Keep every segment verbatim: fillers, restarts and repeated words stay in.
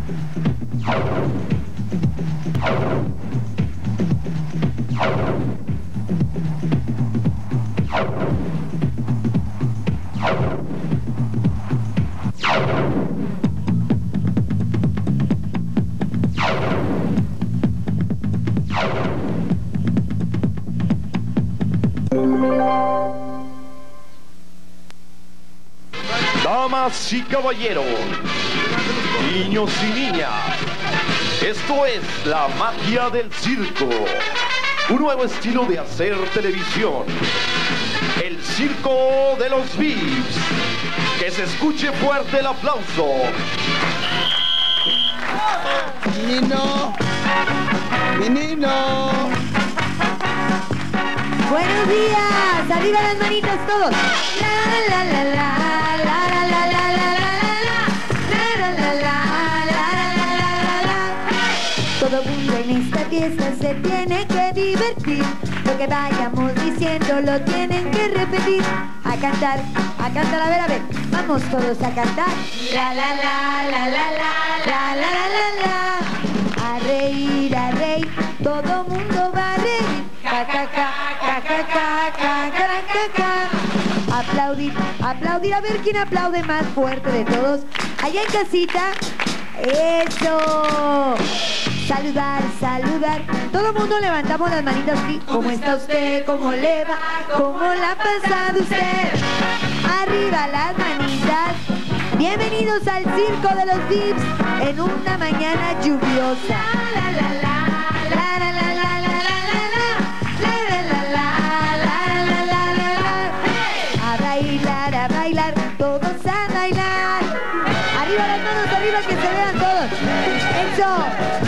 Damas y caballeros, niños y niñas, esto es la magia del circo, un nuevo estilo de hacer televisión, el circo de los Vips. Que se escuche fuerte el aplauso. Menino, menino. Buenos días, arriba las manitas todos. La la la la la la la la la la la la la la la. Todo mundo en esta fiesta se tiene que divertir. Lo que vayamos diciendo lo tienen que repetir. A cantar, a cantar, a ver, a ver. Vamos todos a cantar. La la la la la la la la la la la. A reír, a reír, todo mundo va a reír. Ja, ja, ja, ja, ja, ja, ja, ja, ja, ja. Aplaudir, aplaudir, a ver quién aplaude más fuerte de todos. Allá en casita, eso. Saludar, saludar. Todo el mundo levantamos las manitas así. ¿Cómo está usted? ¿Cómo le va? ¿Cómo la ha pasado usted? Arriba las manitas. Bienvenidos al circo de los Vips en una mañana lluviosa. La, la, la, la, la, la, la, la, a bailar, a bailar, todos a bailar. Arriba las manos, arriba, que se vean todos. Eso.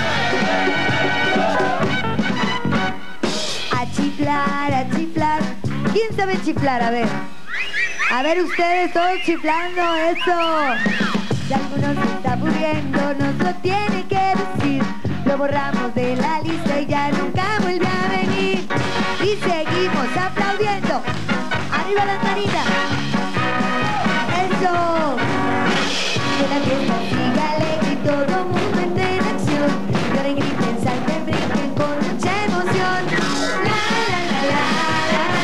A chiflar, a chiflar. ¿Quién sabe chiflar? A ver. A ver ustedes todos chiflando, eso. Si alguno se está aburriendo, nos lo tiene que decir. Lo borramos de la lista y ya nunca vuelve a venir. Y seguimos aplaudiendo. Arriba las manitas. Eso. Que la fiesta siga alegre y todo mundo entre en acción. Lloren, griten, salten, brinquen con mucha emoción. La, la, la, la, la, la,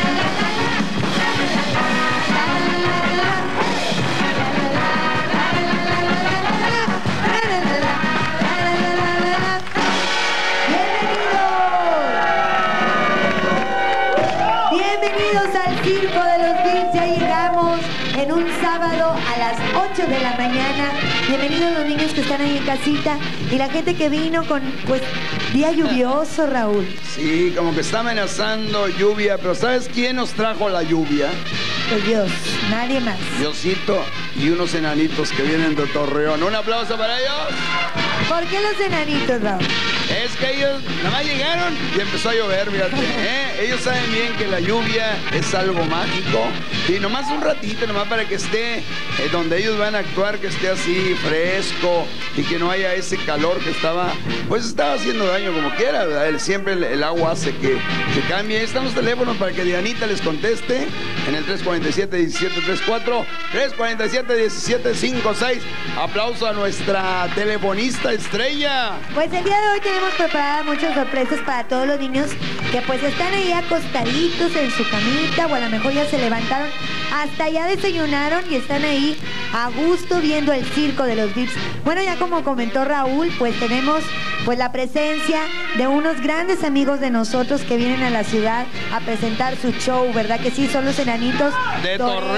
circo de los Vips, ya llegamos en un sábado a las ocho de la mañana. Bienvenidos los niños que están ahí en casita y la gente que vino con, pues, día lluvioso, Raúl. Sí, como que está amenazando lluvia, pero ¿sabes quién nos trajo la lluvia? Pues Dios, nadie más. Diosito y unos enanitos que vienen de Torreón. Un aplauso para ellos. ¿Por qué los enanitos, Raúl? Es que ellos nada más llegaron y empezó a llover, fíjate, ¿eh? Ellos saben bien que la lluvia es algo mágico y nomás un ratito, nomás para que esté eh, donde ellos van a actuar, que esté así fresco y que no haya ese calor que estaba, pues estaba haciendo daño como quiera, ¿verdad? El, siempre el, el agua hace que, que cambie. Ahí están los teléfonos para que Dianita les conteste en el tres cuatro siete, diecisiete treinta y cuatro, tres cuatro siete, diecisiete cincuenta y seis. Aplauso a nuestra telefonista estrella. Pues el día de hoy tenemos preparadas muchas sorpresas para todos los niños que pues están ahí acostaditos en su camita o a lo mejor ya se levantaron, hasta ya desayunaron y están ahí a gusto viendo el circo de los Vips. Bueno, ya como comentó Raúl, pues tenemos pues la presencia de unos grandes amigos de nosotros que vienen a la ciudad a presentar su show, ¿verdad que sí? Son los enanitos de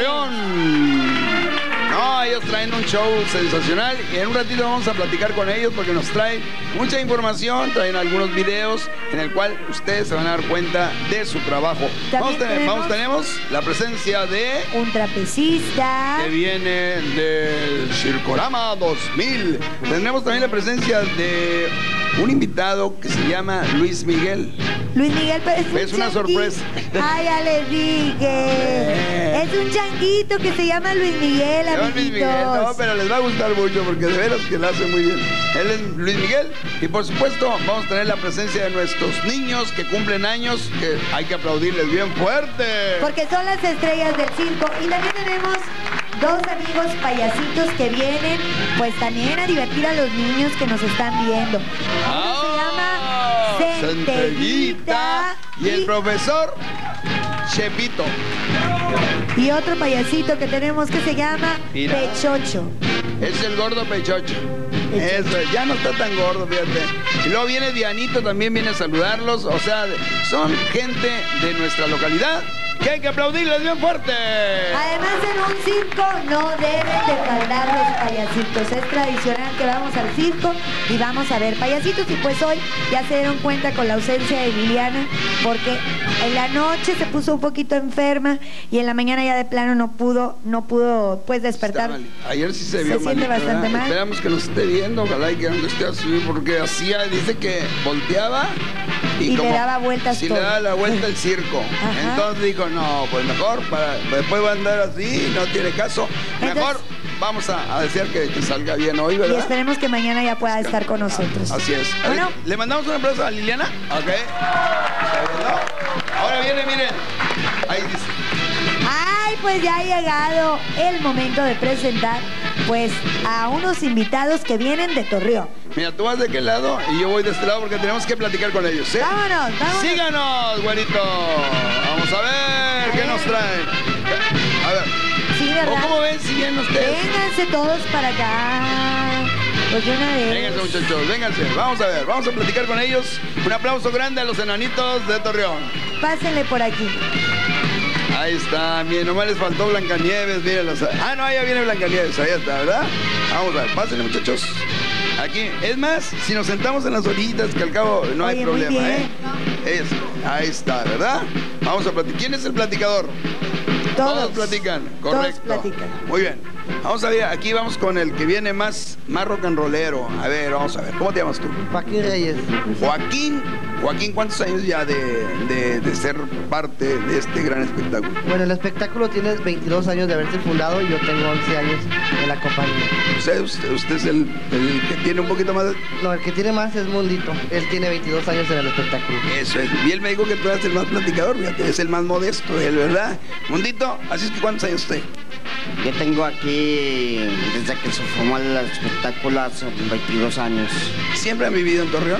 Torreón. No, ellos traen un show sensacional y en un ratito vamos a platicar con ellos porque nos traen mucha información, traen algunos videos en el cual ustedes se van a dar cuenta de su trabajo. Vamos, tenemos, vamos, tenemos la presencia de un trapecista que viene del Circorama dos mil. Tendremos también la presencia de un invitado que se llama Luis Miguel. Luis Miguel, pero es, un es una sorpresa. Ay, ya les dije. Eh. Es un changuito que se llama Luis Miguel, amiguitos. Luis Miguel, no, pero les va a gustar mucho porque de veras que lo hace muy bien. Él es Luis Miguel y por supuesto vamos a tener la presencia de nuestros niños que cumplen años, que hay que aplaudirles bien fuerte. Porque son las estrellas del circo. Y también tenemos dos amigos payasitos que vienen pues también a divertir a los niños que nos están viendo. Uno se llama Centellita y el profesor Chepito. Y otro payasito que tenemos que se llama Mira. Pechocho. Es el gordo Pechocho. Eso, ya no está tan gordo, fíjate. Y luego viene Dianito, también viene a saludarlos. O sea, son gente de nuestra localidad que hay que aplaudirles bien fuerte. Además, en un circo no deben de faltar los payasitos. Es tradicional que vamos al circo y vamos a ver payasitos. Y pues hoy ya se dieron cuenta con la ausencia de Liliana, porque en la noche se puso un poquito enferma y en la mañana ya de plano no pudo, no pudo pues despertar. Ayer sí se vio Se siente malito, bastante ¿verdad? mal. Esperamos que nos esté viendo, ojalá y que no esté así, porque hacía, dice que volteaba y, Y le como daba vueltas si todo. le daba la vuelta el circo. Ajá. Entonces dijo, no, pues mejor, para, después va a andar así, no tiene caso. Mejor Entonces, vamos a, a desear que, que salga bien hoy, y ¿verdad? esperemos que mañana ya pueda estar con nosotros. Así es. Bueno. ¿Le, le mandamos un aplauso a Liliana? Ok. ¿No? Ahora viene, miren. Ahí dice. Ay, pues ya ha llegado el momento de presentar pues a unos invitados que vienen de Torreón. Mira, tú vas de aquel lado y yo voy de este lado porque tenemos que platicar con ellos, ¿sí? Vámonos, vámonos. Síganos, güerito. Vamos a ver A qué ver. nos traen. A ver. Sí, ¿verdad? ¿O cómo ven si vienen ustedes? Vénganse todos para acá. Pues de una vez. Vénganse, muchachos, vénganse. Vamos a ver, vamos a platicar con ellos. Un aplauso grande a los enanitos de Torreón. Pásenle por aquí. Ahí está, miren, nomás les faltó Blancanieves, mírenlos. Ah, no, ya viene Blancanieves, ahí está, ¿verdad? Vamos a ver, pásenle, muchachos. Aquí, es más, si nos sentamos en las orillitas, que al cabo no hay Oye, muy problema, bien. ¿eh? Es, ahí está, ¿verdad? Vamos a platicar. ¿Quién es el platicador? Todos. platican, Todos correcto. platican. Muy bien. Vamos a ver, aquí vamos con el que viene más, más rock and rollero. A ver, vamos a ver, ¿cómo te llamas tú? Joaquín Reyes. Joaquín. Joaquín, ¿cuántos años ya de, de, de ser parte de este gran espectáculo? Bueno, el espectáculo tiene veintidós años de haberse fundado y yo tengo once años en la compañía. Usted, usted, usted es el, el que tiene un poquito más de... No, el que tiene más es Mundito. Él tiene veintidós años en el espectáculo. Eso es. Y él me dijo que tú eres el más platicador, fíjate, es el más modesto, él, ¿verdad? Mundito, así es que ¿cuántos años usted? Yo tengo aquí, desde que se formó el espectáculo, hace veintidós años. ¿Siempre han vivido en Torreón?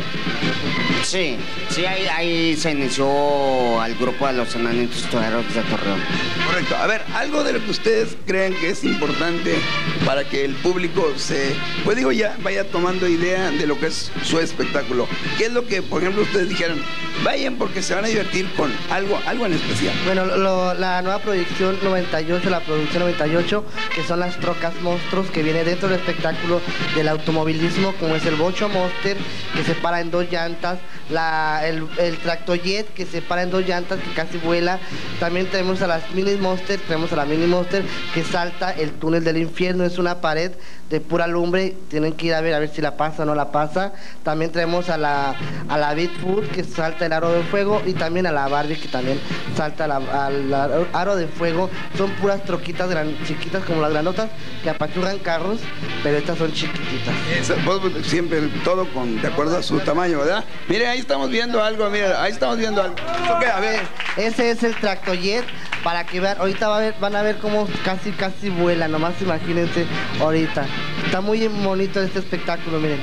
Sí, sí, ahí, ahí se inició el grupo de los enanitos toreros de Torreón. Correcto. A ver, algo de lo que ustedes creen que es importante para que el público se, pues digo ya, vaya tomando idea de lo que es su espectáculo. ¿Qué es lo que, por ejemplo, ustedes dijeron? Vayan porque se van a divertir con algo, algo en especial. Bueno, lo- la nueva proyección noventa y ocho, la producción noventa y ocho, que son las trocas monstruos que viene dentro del espectáculo del automovilismo, como es el Bocho Monster, que se para en dos llantas, la, el, el Tractojet, que se para en dos llantas, que casi vuela. También tenemos a las Mini Monster, tenemos a la Mini Monster, que salta el túnel del infierno, es una pared de pura lumbre, tienen que ir a ver a ver si la pasa o no la pasa. También tenemos a la a la Bigfoot, que salta el aro de fuego, y también a la Barbie, que también salta la- al aro- aro de fuego. Son puras troquitas gran- chiquitas como las granotas que apachurran carros, pero estas son chiquititas. Eso, pues, pues, siempre todo con de acuerdo a su tamaño, ¿verdad? Mire, ahí estamos viendo algo, mire, ahí estamos viendo algo. ¿Eso qué? A ver. Ese es el Tractojet, para que vean, ahorita va a ver, van a ver cómo casi casi vuela, nomás imagínense ahorita. Está muy bonito este espectáculo, miren.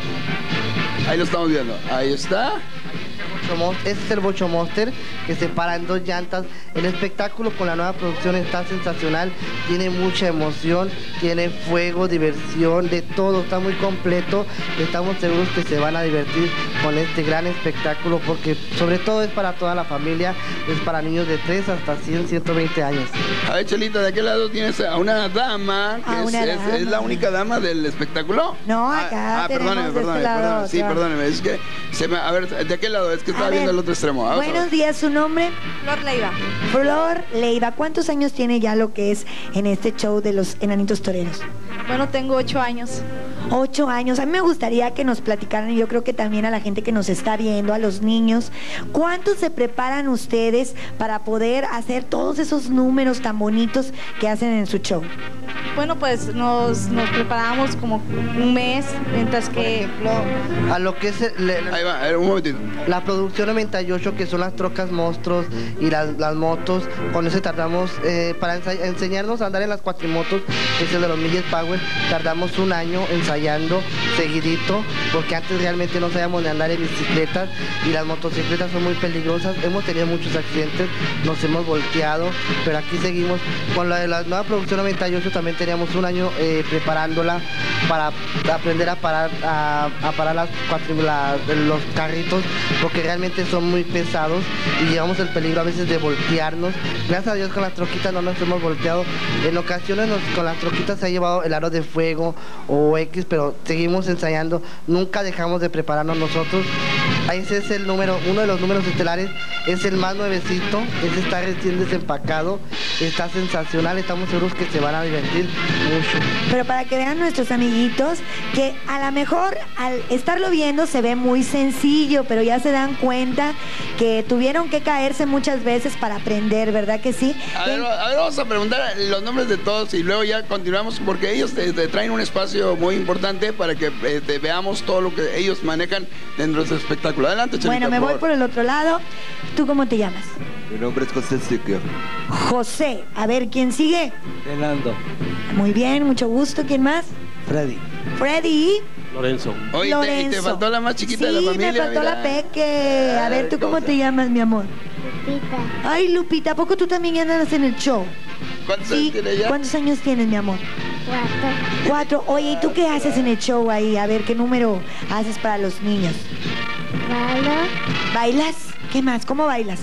Ahí lo estamos viendo. Ahí está. Bocho Mon- Este es el Bocho Monster, que se para en dos llantas. El espectáculo con la nueva producción está sensacional, tiene mucha emoción, tiene fuego, diversión, de todo, está muy completo. Estamos seguros que se van a divertir con este gran espectáculo, porque sobre todo es para toda la familia, es para niños de tres hasta cien, ciento veinte años. A ver, Chelita, de aquel lado tienes a una dama, que A es, una es- dama. es la única dama del espectáculo. No, Ah, acá Ah, tenemos perdóneme, de perdóneme, este lado perdóneme. Sí, otra. perdóneme. Es que, se me, a ver, de aquel lado, es que estaba A viendo ver, el otro extremo. Vamos a ver. buenos días, ¿su nombre? Flor Leiva. Flor Leiva. ¿Cuántos años tiene ya lo que es en este show de los enanitos toreros? Bueno, tengo ocho años. Ocho años. A mí me gustaría que nos platicaran, y yo creo que también a la gente que nos está viendo, a los niños, ¿cuántos se preparan ustedes para poder hacer todos esos números tan bonitos que hacen en su show? Bueno, pues nos, nos preparamos como un mes, mientras Por que... ejemplo, a lo que es el- le- Ahí va, a ver, un momentito. la producción noventa y ocho, que son las trocas monstruos y las, las motos, con eso tardamos, eh, para ensa- enseñarnos a andar en las cuatrimotos, que es el de los Milles Power, tardamos un año ensayando seguidito, porque antes realmente no sabíamos de andar en bicicletas y las motocicletas son muy peligrosas, hemos tenido muchos accidentes, nos hemos volteado, pero aquí seguimos. Con la de la nueva producción noventa y ocho también teníamos un año eh, preparándola para aprender a parar, a, a parar las cuatri- la- los carritos, porque realmente son muy pesados y llevamos el peligro a veces de voltearnos. Gracias a Dios con las troquitas no nos hemos volteado. En ocasiones nos- con las troquitas se ha llevado el aro de fuego o X, pero seguimos ensayando, nunca dejamos de prepararnos nosotros. Ese es el número, uno de los números estelares, es el más nuevecito, ese está recién desempacado, está sensacional, estamos seguros que se van a divertir mucho. Pero para que vean nuestros amiguitos que a lo mejor al estarlo viendo se ve muy sencillo, pero ya se dan cuenta que tuvieron que caerse muchas veces para aprender, ¿verdad que sí? A ver, a ver, vamos a preguntar los nombres de todos y luego ya continuamos porque ellos te, te traen un espacio muy importante para que eh, te veamos todo lo que ellos manejan dentro de su espectáculo. Adelante, Chelita, Bueno, me por voy favor. por el otro lado. ¿Tú cómo te llamas? Mi nombre es José Siquio. José. A ver, ¿quién sigue? Fernando. Muy bien, mucho gusto. ¿Quién más? Freddy. Freddy. Lorenzo. Oye, te- y te Lorenzo. faltó la más chiquita sí, de la familia. me faltó mira. la Peque. A ver, ¿tú cómo te llamas, mi amor? Lupita, Ay, Lupita, ¿a poco tú también andas en el show? ¿Cuántos Sí. años tiene ella? ¿Cuántos años tienes, mi amor? cuatro, Cuatro. Oye, ¿y tú qué haces en el show ahí? A ver, ¿qué número haces para los niños? malo, ¿Bailas? ¿Qué más? ¿Cómo bailas?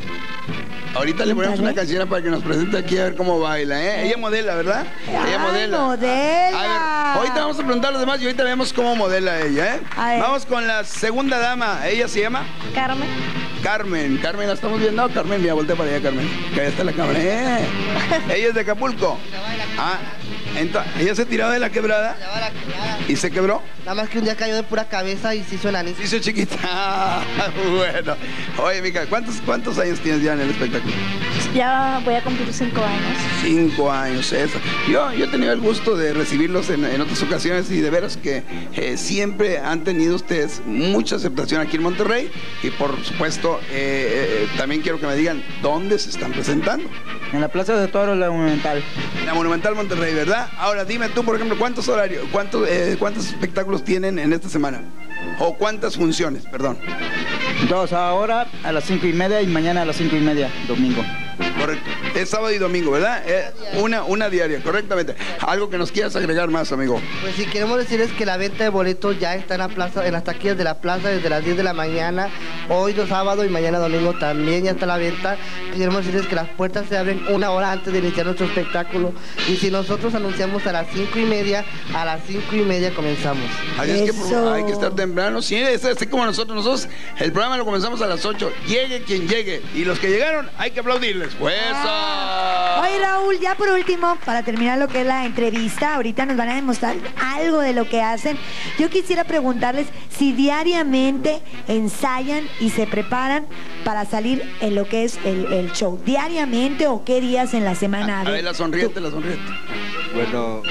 Ahorita le ponemos Dale. una canción para que nos presente aquí a ver cómo baila, ¿eh? Ella modela, ¿verdad? Ella Ay, modela. modela. A ver, ahorita vamos a preguntar a los demás y ahorita vemos cómo modela ella, ¿eh? A ver. Vamos con la segunda dama. Ella se llama Carmen. Carmen. Carmen, ¿la estamos viendo? Carmen, mira, voltea para allá, Carmen. Que ahí está la cámara. ¡Eh! Ella es de Acapulco. Ah, entonces, ella se tiró de la quebrada y se quebró. Nada más que un día cayó de pura cabeza y se hizo enanito. Se hizo chiquita. Bueno. Oye, Mica, ¿cuántos, ¿cuántos años tienes ya en el espectáculo? Ya voy a cumplir cinco años. Cinco años, eso. Yo, yo he tenido el gusto de recibirlos en, en otras ocasiones y de veras que eh, siempre han tenido ustedes mucha aceptación aquí en Monterrey y por supuesto eh, eh, también quiero que me digan dónde se están presentando. En la Plaza de Toros, la Monumental. En la Monumental Monterrey, ¿verdad? Ahora dime tú, por ejemplo, ¿cuántos horarios, cuántos, eh, cuántos espectáculos tienen en esta semana? O cuántas funciones, perdón. Dos, ahora a las cinco y media y mañana a las cinco y media, domingo. Correcto. Es sábado y domingo, ¿verdad? Eh, una, una diaria, correctamente. Algo que nos quieras agregar más, amigo. Pues si queremos decirles que la venta de boletos ya está en la plaza, en las taquillas de la plaza desde las diez de la mañana, hoy los sábados y mañana domingo también ya está la venta. Queremos decirles que las puertas se abren una hora antes de iniciar nuestro espectáculo y si nosotros anunciamos a las cinco y media, a las cinco y media comenzamos. Así es que por- Eso. hay que estar temprano. Sí, es así como nosotros. Nosotros el programa lo comenzamos a las ocho. Llegue quien llegue. Y los que llegaron hay que aplaudirles. Pues eso. Oye, Raúl, ya por último, para terminar lo que es la entrevista, ahorita nos van a demostrar algo de lo que hacen. Yo quisiera preguntarles si diariamente ensayan y se preparan para salir en lo que es el, el show. ¿Diariamente o qué días en la semana? A ver, la sonriente, la sonriente. Bueno,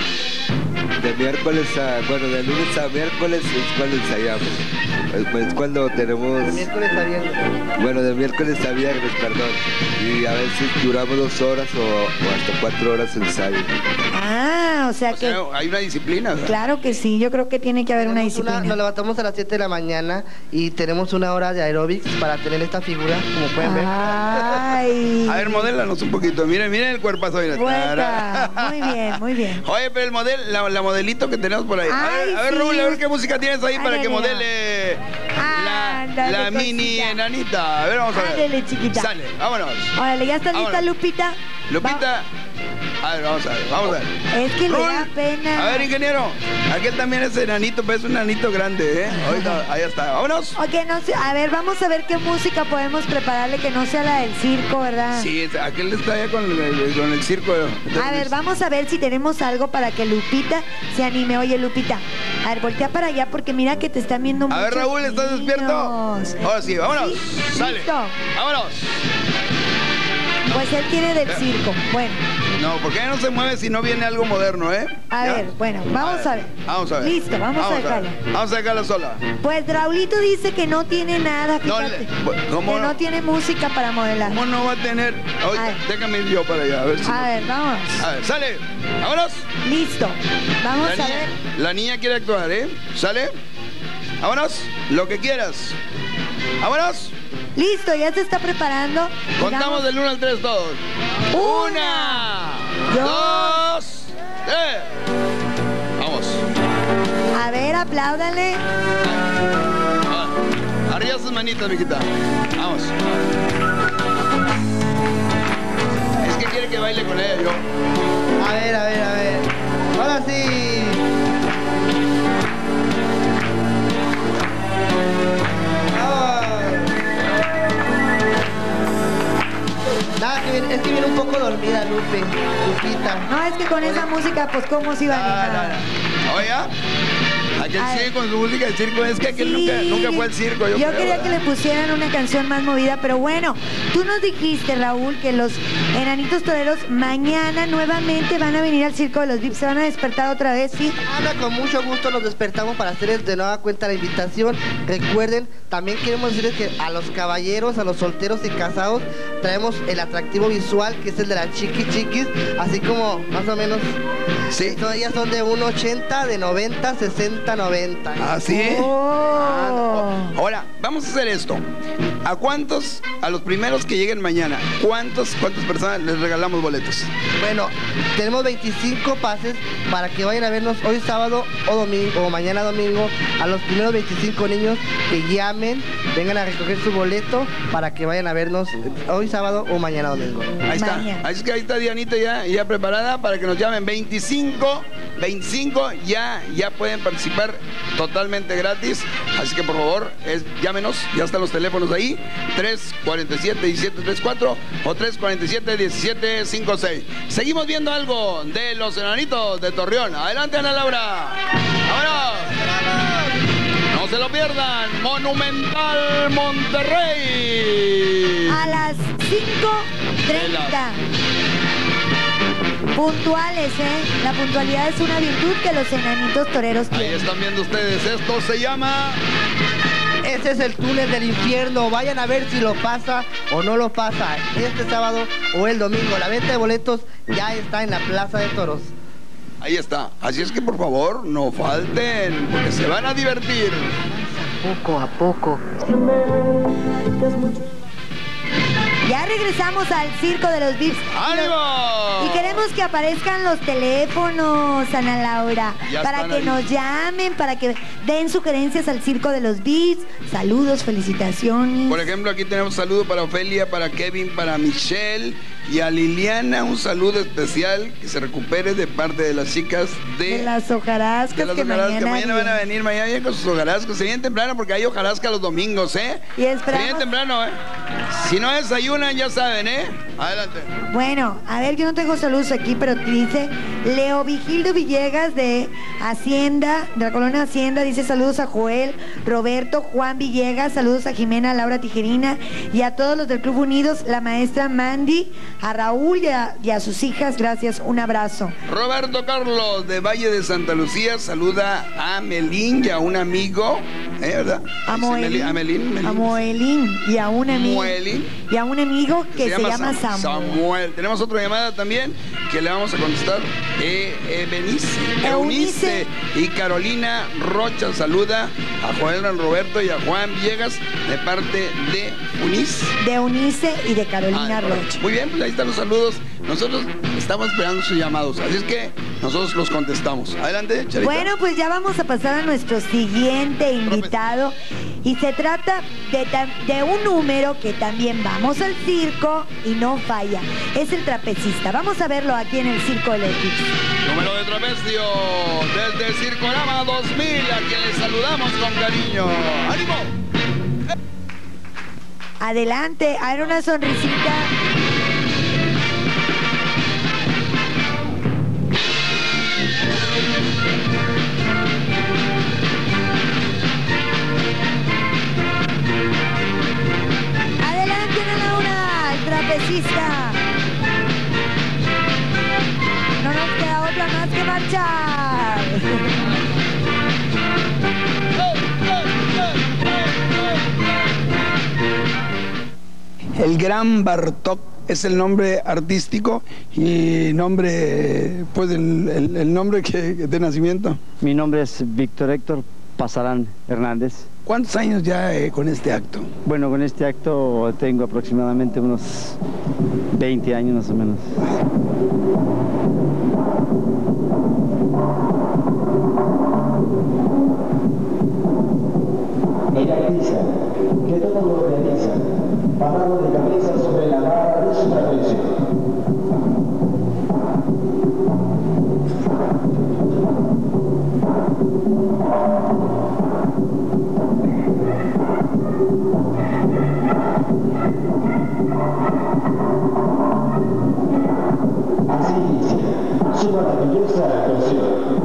de miércoles a, bueno, de lunes a miércoles es cuando ensayamos. Es, pues, cuando tenemos, El miércoles a viernes. bueno, de miércoles a viernes, perdón. Y a veces duramos dos horas o, o hasta cuatro horas de ensayo. Ah, o sea O que... sea, hay una disciplina, ¿verdad? Claro que sí, yo creo que tiene que haber una Tenemos disciplina. nos levantamos a las siete de la mañana y tenemos una hora de aeróbics para tener esta figura, como pueden ver. Ay. A ver, modélanos un poquito. Miren, miren el cuerpazo. Mira. Buena. Muy bien, muy bien. Oye, pero el model, la, la modelito que tenemos por ahí. A Ay, ver, a ver, sí. Raúl, a ver qué música tienes ahí Ay, para ay, que ay. modele la, Ándale, la mini cosita. enanita. A ver, vamos a ver. Ándale, chiquita. Sale, vámonos. Órale, ¿ya está lista, Vámonos. Lupita? Lupita. A ver, vamos a ver, vamos a ver. Va- Es que le Raúl, da pena. A ver, ingeniero. Aquel también es enanito, pero es un enanito grande, ¿eh? Ahorita, ahí está. Vámonos. Ok, no sé, a ver, vamos a ver qué música podemos prepararle que no sea la del circo, ¿verdad? Sí, es- aquel está allá con el, con el circo. A ver, vamos a ver si tenemos algo para que Lupita se anime. Oye, Lupita, a ver, voltea para allá porque mira que te están viendo muchos A ver, Raúl, ¿estás despierto? niños. Ahora sí, vámonos. Sí, Sale. listo. Vámonos. Pues él tiene del circo. Bueno, No, ¿por qué no se mueve si no viene algo moderno, eh? A ¿Ya? ver, bueno, vamos a ver. Vamos a ver. Listo, vamos, a dejarla. ver. Vamos a dejarla sola. Pues Raulito dice que no tiene nada, No, fíjate. le- ¿cómo que no? no? tiene música para modelar. ¿Cómo no va a tener? Oye, A ver. déjame ir yo para allá, a ver si. A ver, vamos. A ver, sale. Vámonos. Listo. Vamos La a niña, ver. la niña quiere actuar, ¿eh? ¿Sale? Vámonos. Lo que quieras. Vámonos. Listo, ya se está preparando. Contamos Digamos, del uno al tres todos. Una, Una. dos, Dos. Tres. Vamos. A ver, apláudale. Ah, arriba sus manitas, mijita. Vamos. Es que quiere que baile con ella yo. A ver, a ver, a ver. Ahora sí. Nada, que viene, es que viene un poco dormida, Lupe. Lupita. No, es que con esa música, pues, ¿cómo se iba a animar? Oiga, aquel Ay. sigue con su música de circo. Es que aquel Sí. nunca, nunca fue al circo. Yo, Yo creo, quería ¿verdad? que le pusieran una canción más movida, pero bueno, tú nos dijiste, Raúl, que los enanitos toreros mañana nuevamente van a venir al Circo de los V I P, se van a despertar otra vez, ¿sí? Ana, con mucho gusto nos despertamos para hacerles de nueva cuenta la invitación. Recuerden, también queremos decirles que a los caballeros, a los solteros y casados, traemos el atractivo visual, que es el de las chiqui chiquis, así como más o menos, Sí. son- ellas son de uno ochenta, de noventa, sesenta, noventa. ¿Ah, sí? Oh. Ahora, vamos a hacer esto. ¿A cuántos, a los primeros que lleguen mañana, cuántos, cuántas personas les regalamos boletos? Bueno, tenemos veinticinco pases para que vayan a vernos hoy sábado o domingo o mañana domingo a los primeros veinticinco niños que llamen, vengan a recoger su boleto para que vayan a vernos hoy sábado o mañana domingo. Ahí está. Mañana. Así que ahí está Dianita ya, ya preparada para que nos llamen. veinticinco, veinticinco, ya, ya pueden participar totalmente gratis. Así que por favor, es, llámenos, ya están los teléfonos ahí. tres cuarenta y siete, diecisiete treinta y cuatro o tres cuarenta y siete, diecisiete cincuenta y seis. Seguimos viendo algo de los enanitos de Torreón. Adelante, Ana Laura. ¡Vámonos! No se lo pierdan. Monumental Monterrey. A las cinco treinta. Puntuales, ¿eh? La puntualidad es una virtud que los enanitos toreros Ahí tienen. están viendo ustedes. Esto se llama... Ese es el túnel del infierno. Vayan a ver si lo pasa o no lo pasa este sábado o el domingo. La venta de boletos ya está en la Plaza de Toros. Ahí está. Así es que por favor no falten, porque se van a divertir. Poco a poco. Ya regresamos al Circo de los V I Ps. ¡Ánimo! Y queremos que aparezcan los teléfonos, Ana Laura, Ya para están que ahí. nos llamen, para que den sugerencias al Circo de los V I Ps. Saludos, felicitaciones. Por ejemplo, aquí tenemos un saludo para Ofelia, para Kevin, para Michelle y a Liliana. Un saludo especial, que se recupere de parte de las chicas de... De las hojarascas de las que hojarascas, mañana, mañana van a venir, mañana vienen con sus hojarascas. Se vienen temprano porque hay hojarasca los domingos, ¿eh? Y esperamos- Se vienen temprano, ¿eh? Si no desayunan, ya saben, ¿eh? Adelante. Bueno, a ver, yo no tengo saludos aquí, pero dice Leo Vigildo Villegas de Hacienda, de la colonia Hacienda, dice saludos a Joel, Roberto, Juan Villegas, saludos a Jimena, Laura Tijerina y a todos los del Club Unidos, la maestra Mandy, a Raúl y a, y a sus hijas, gracias, un abrazo. Roberto Carlos de Valle de Santa Lucía saluda a Melín y a un amigo, ¿eh, verdad? A Dice Moelín, Meli- a Melín, Melín. a Moelín y a un amigo, Moelín. y a un amigo que se, llama Sam- Samuel. Samuel. Tenemos otra llamada también que le vamos a contestar. Eh, Ebenice, Eunice. Eunice y Carolina Rocha saluda a Joel Roberto y a Juan Villegas de parte de Unis. De Eunice y de Carolina Ah, Rocha. Muy bien, pues ahí están los saludos. Nosotros estamos esperando sus llamados, así es que nosotros los contestamos. Adelante, Charita. Bueno, pues ya vamos a pasar a nuestro siguiente invitado y se trata de, tam- de un número que también vamos al circo y no falla. Es el trapecista. Vamos a verlo aquí en el Circo de los V I Ps. Número de trapecio desde Circorama dos mil, a quien les saludamos con cariño. ¡Ánimo! Adelante, a ver una sonrisita. Adelante, Ana Laura, el trapecista. el gran Bartók es el nombre artístico y nombre, pues el, el, el nombre que, de nacimiento. Mi nombre es Víctor Héctor Pasarán Hernández. ¿Cuántos años ya eh, con este acto? Bueno, con este acto tengo aproximadamente unos veinte años más o menos. El artista, que todo lo realiza, parado de cabeza sobre la barra de su trapecio. Así inicia su maravillosa actuación.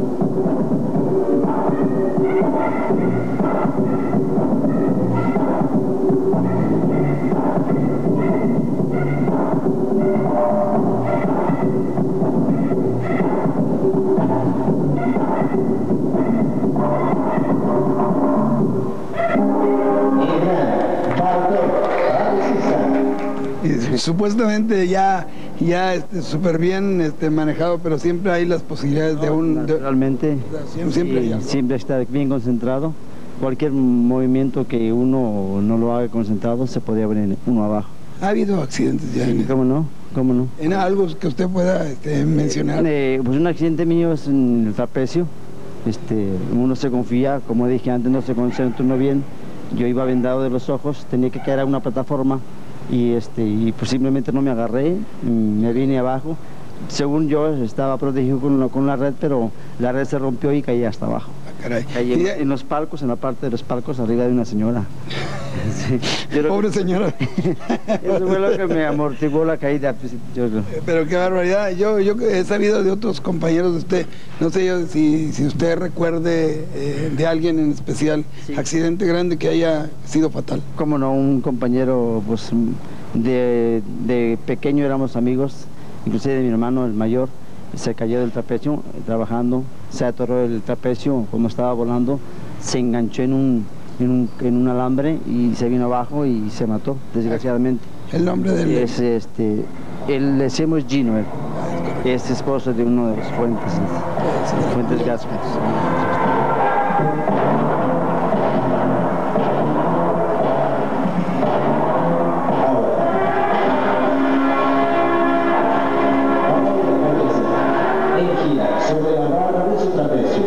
Y supuestamente ya ya este, súper bien este, manejado, pero siempre hay las posibilidades no, de un... De, realmente siempre, siempre, sí, siempre está bien concentrado. Cualquier movimiento que uno no lo haga concentrado se podría venir uno abajo. ¿Ha habido accidentes ya? Sí, ¿cómo no? ¿Cómo no? ¿En algo que usted pueda este, mencionar? Eh, pues un accidente mío es en el trapecio. Este, uno se confía, como dije antes, no se concentra uno bien. Yo iba vendado de los ojos, tenía que caer a una plataforma y, este, y pues simplemente no me agarré, me vine abajo. Según yo estaba protegido con, una, con la red, pero la red se rompió y caí hasta abajo. Ah, caray. Caí en, en los palcos, en la parte de los palcos, arriba de una señora. Sí. Pobre que, señora. Eso fue lo que me amortiguó la caída. Pues, yo, pero qué barbaridad. Yo, yo he sabido de otros compañeros de usted, no sé yo si, si usted recuerde eh, de alguien en especial, sí. Accidente grande que haya sido fatal. Cómo no, un compañero, pues de, de pequeño éramos amigos, inclusive de mi hermano, el mayor, se cayó del trapecio trabajando, se atoró el trapecio como estaba volando, se enganchó en un, en un, en un alambre y se vino abajo y se mató, desgraciadamente. ¿El nombre del...? Es, este, él le decimos Gino, él. Es esposo de uno de los Fuentes, Fuentes Gascos. Sobre la barra de su trapecio.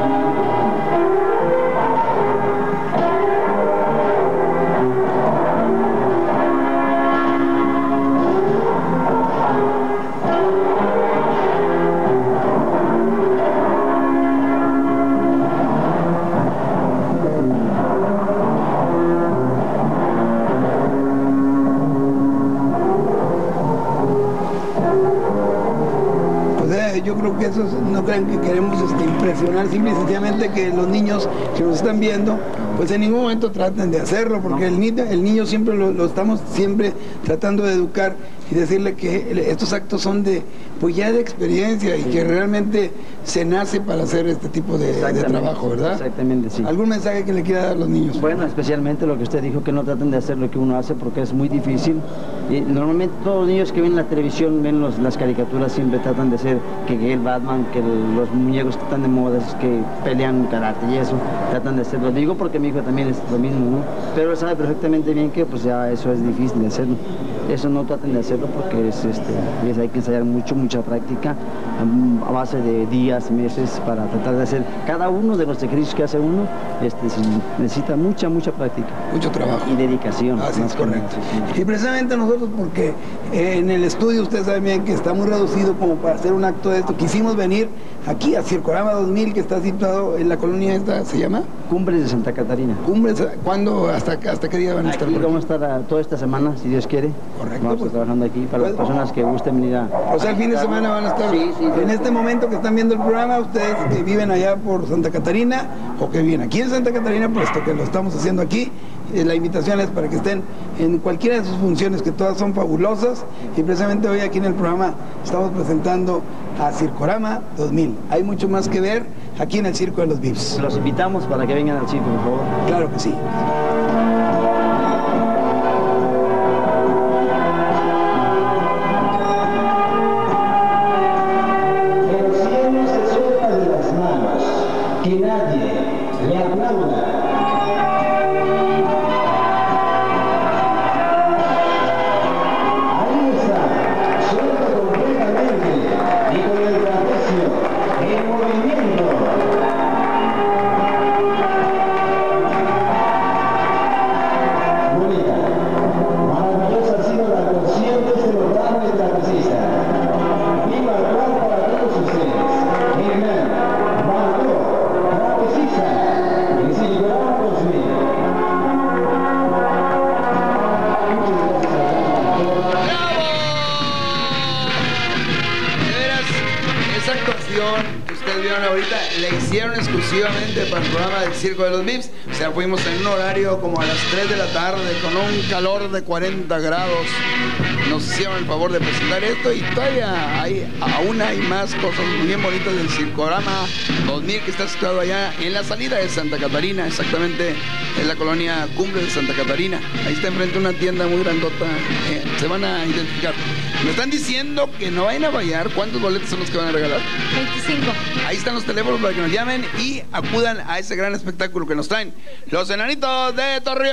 Yo creo que eso no crean que queremos este, impresionar, simple y sencillamente que los niños que nos están viendo, pues en ningún momento traten de hacerlo, porque no. el, niño, el niño siempre lo, lo estamos siempre tratando de educar y decirle que estos actos son de, pues ya de experiencia y sí. que realmente se nace para hacer este tipo de, de trabajo, ¿verdad? Exactamente, sí. ¿Algún mensaje que le quiera dar a los niños? Bueno, especialmente lo que usted dijo, que no traten de hacer lo que uno hace porque es muy difícil. Y normalmente todos los niños que ven la televisión, ven los, las caricaturas, siempre tratan de ser que, que el Batman, que el, los muñecos que están de moda, esos que pelean karate y eso, tratan de hacerlo. Digo porque mi hijo también es lo mismo, ¿no? Pero él sabe perfectamente bien que pues ya eso es difícil de hacerlo. Eso no traten de hacerlo porque es, este, es, hay que ensayar mucho, mucha práctica, a base de días, meses, para tratar de hacer cada uno de los ejercicios que hace uno, este, necesita mucha, mucha práctica. Mucho trabajo. Y dedicación. Así es correcto. Y precisamente nosotros, porque en el estudio ustedes saben bien que está muy reducido como para hacer un acto de esto, quisimos venir aquí a Circorama dos mil, que está situado en la colonia esta, ¿se llama? Cumbres de Santa Catarina. Cumbres, ¿cuándo, hasta, hasta qué día van a estar? Aquí vamos a estar a, toda esta semana, si Dios quiere. Correcto. Vamos a pues, estar trabajando aquí para pues, las personas que gusten venir a... O sea, el fin de semana van a estar... Sí, sí, en este momento que están viendo el programa, ustedes que viven allá por Santa Catarina, o que viven aquí en Santa Catarina, puesto que lo estamos haciendo aquí, eh, la invitación es para que estén en cualquiera de sus funciones, que todas son fabulosas, y precisamente hoy aquí en el programa estamos presentando a Circorama dos mil. Hay mucho más que ver aquí en el Circo de los Vips. Los invitamos para que vengan al circo, por favor. Claro que sí. que nadie le aplauda. La hicieron exclusivamente para el programa del Circo de los Vips. O sea, fuimos en un horario como a las tres de la tarde con un calor de cuarenta grados. Nos hicieron el favor de presentar esto y todavía hay, aún hay más cosas bien bonitas del Circorama dos mil que está situado allá en la salida de Santa Catarina, exactamente en la colonia Cumbre de Santa Catarina. Ahí está enfrente una tienda muy grandota, eh, se van a identificar. Me están diciendo que no vayan a fallar. ¿Cuántos boletos son los que van a regalar? veinticinco. Ahí están los teléfonos para que nos llamen y acudan a ese gran espectáculo que nos traen los Enanitos de Torreón.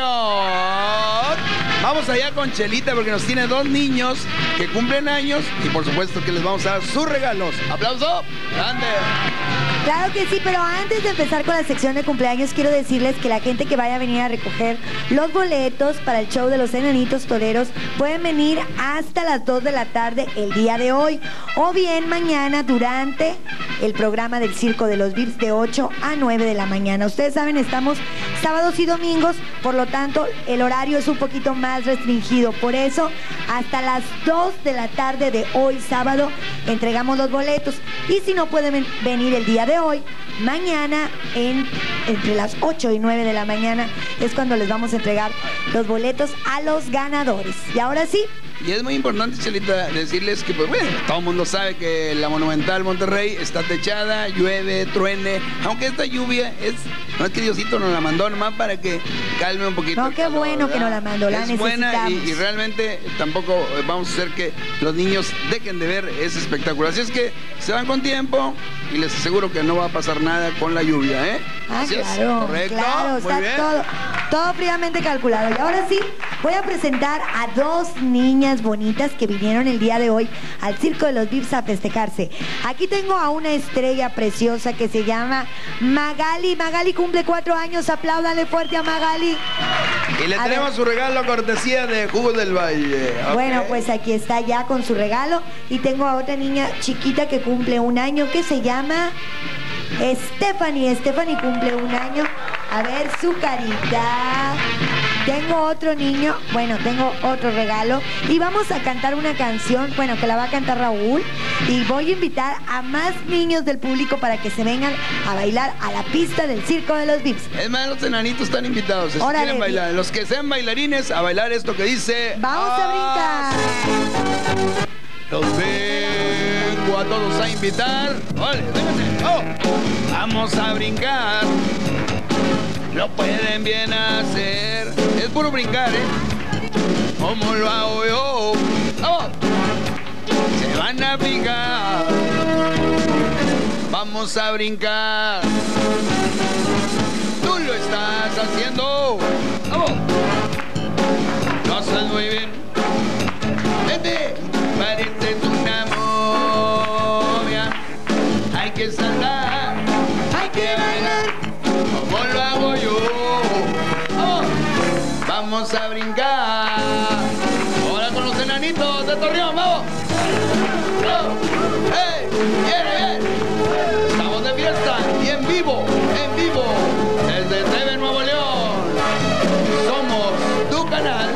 Vamos allá con Chelita porque nos tiene dos niños que cumplen años y por supuesto que les vamos a dar sus regalos. ¡Aplauso! ¡Grande! Claro que sí, pero antes de empezar con la sección de cumpleaños, quiero decirles que la gente que vaya a venir a recoger los boletos para el show de los Enanitos Toreros pueden venir hasta las dos de la tarde el día de hoy o bien mañana durante el programa del Circo de los Vips de ocho a nueve de la mañana. Ustedes saben, estamos sábados y domingos, por lo tanto el horario es un poquito más restringido. Por eso, hasta las dos de la tarde de hoy sábado entregamos los boletos y si no pueden venir el día de hoy, mañana en, entre las ocho y nueve de la mañana es cuando les vamos a entregar los boletos a los ganadores. Y ahora sí. Y es muy importante, Chelita, decirles que, pues bueno, todo el mundo sabe que la Monumental Monterrey está techada, llueve, truene, aunque esta lluvia es, no es que Diosito nos la mandó nomás para que calme un poquito. No, el qué calor, bueno ¿verdad? que nos la mandó, la es necesitamos. buena y, y realmente tampoco vamos a hacer que los niños dejen de ver ese espectáculo. Así es que se van con tiempo y les aseguro que no va a pasar nada con la lluvia, ¿eh? Ah, Así claro, es, correcto, claro, muy está bien. todo, todo fríamente calculado. Y ahora sí, voy a presentar a dos niñas bonitas que vinieron el día de hoy al Circo de los Vips a festejarse. Aquí tengo a una estrella preciosa que se llama Magali. Magali cumple cuatro años, apláudanle fuerte a Magali. Y le A tenemos ver. su regalo cortesía de Jugos del Valle. ¿ok? Bueno, pues aquí está ya con su regalo. Y tengo a otra niña chiquita que cumple un año que se llama Stephanie. Stephanie cumple un año. A ver su carita. Tengo otro niño, bueno, tengo otro regalo y vamos a cantar una canción, bueno, que la va a cantar Raúl y voy a invitar a más niños del público para que se vengan a bailar a la pista del Circo de los Vips. Es más, los enanitos están invitados, si Órale, quieren bailar, los que sean bailarines a bailar esto que dice... ¡Vamos a brincar! Los vengo a todos a invitar. ¡Ole, vénganse! ¡Oh! Vamos a brincar. Lo pueden bien hacer. Es puro brincar, ¿eh? ¿Cómo lo hago yo? ¡Vamos! Se van a brincar. Vamos a brincar. Tú lo estás haciendo. ¡Vamos! Lo haces muy bien. Vete. Pareces una momia. Hay que saltar. Hay que bailar. ¿Cómo lo hago yo? ¡Vamos! Vamos a brincar. Ahora con los enanitos de Torreón, ¡vamos! ¡Vamos! ¡Hey! ¡Bien, bien! Estamos de fiesta y en vivo, en vivo, desde T V Nuevo León. Somos tu canal.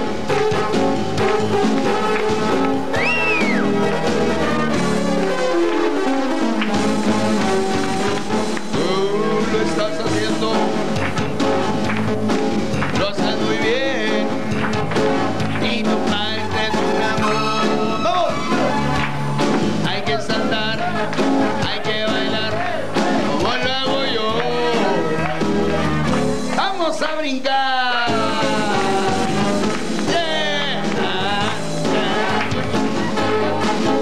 Tú lo estás haciendo. Lo haces muy bien. Y no pareces un amor. ¡Vamos! Hay que saltar, hay que bailar, como lo hago yo. ¡Vamos a brincar! Yeah.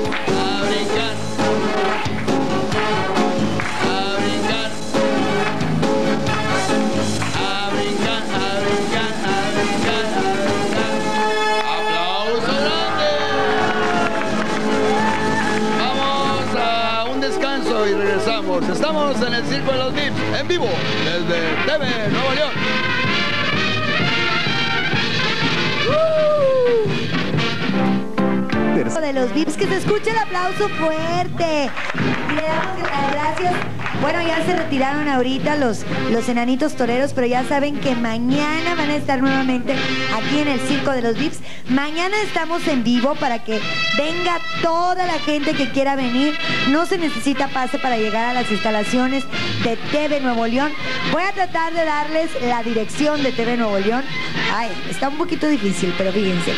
A brincar, a brincar, Circo de los Vips, en vivo, desde T V Nuevo León. De los Vips, que se escuche el aplauso fuerte. Y le damos las gracias. Bueno, ya se retiraron ahorita los, los enanitos toreros, pero ya saben que mañana van a estar nuevamente aquí en el Circo de los Vips. Mañana estamos en vivo para que venga toda la gente que quiera venir. No se necesita pase para llegar a las instalaciones de T V Nuevo León. Voy a tratar de darles la dirección de T V Nuevo León. Ay, está un poquito difícil, pero fíjense.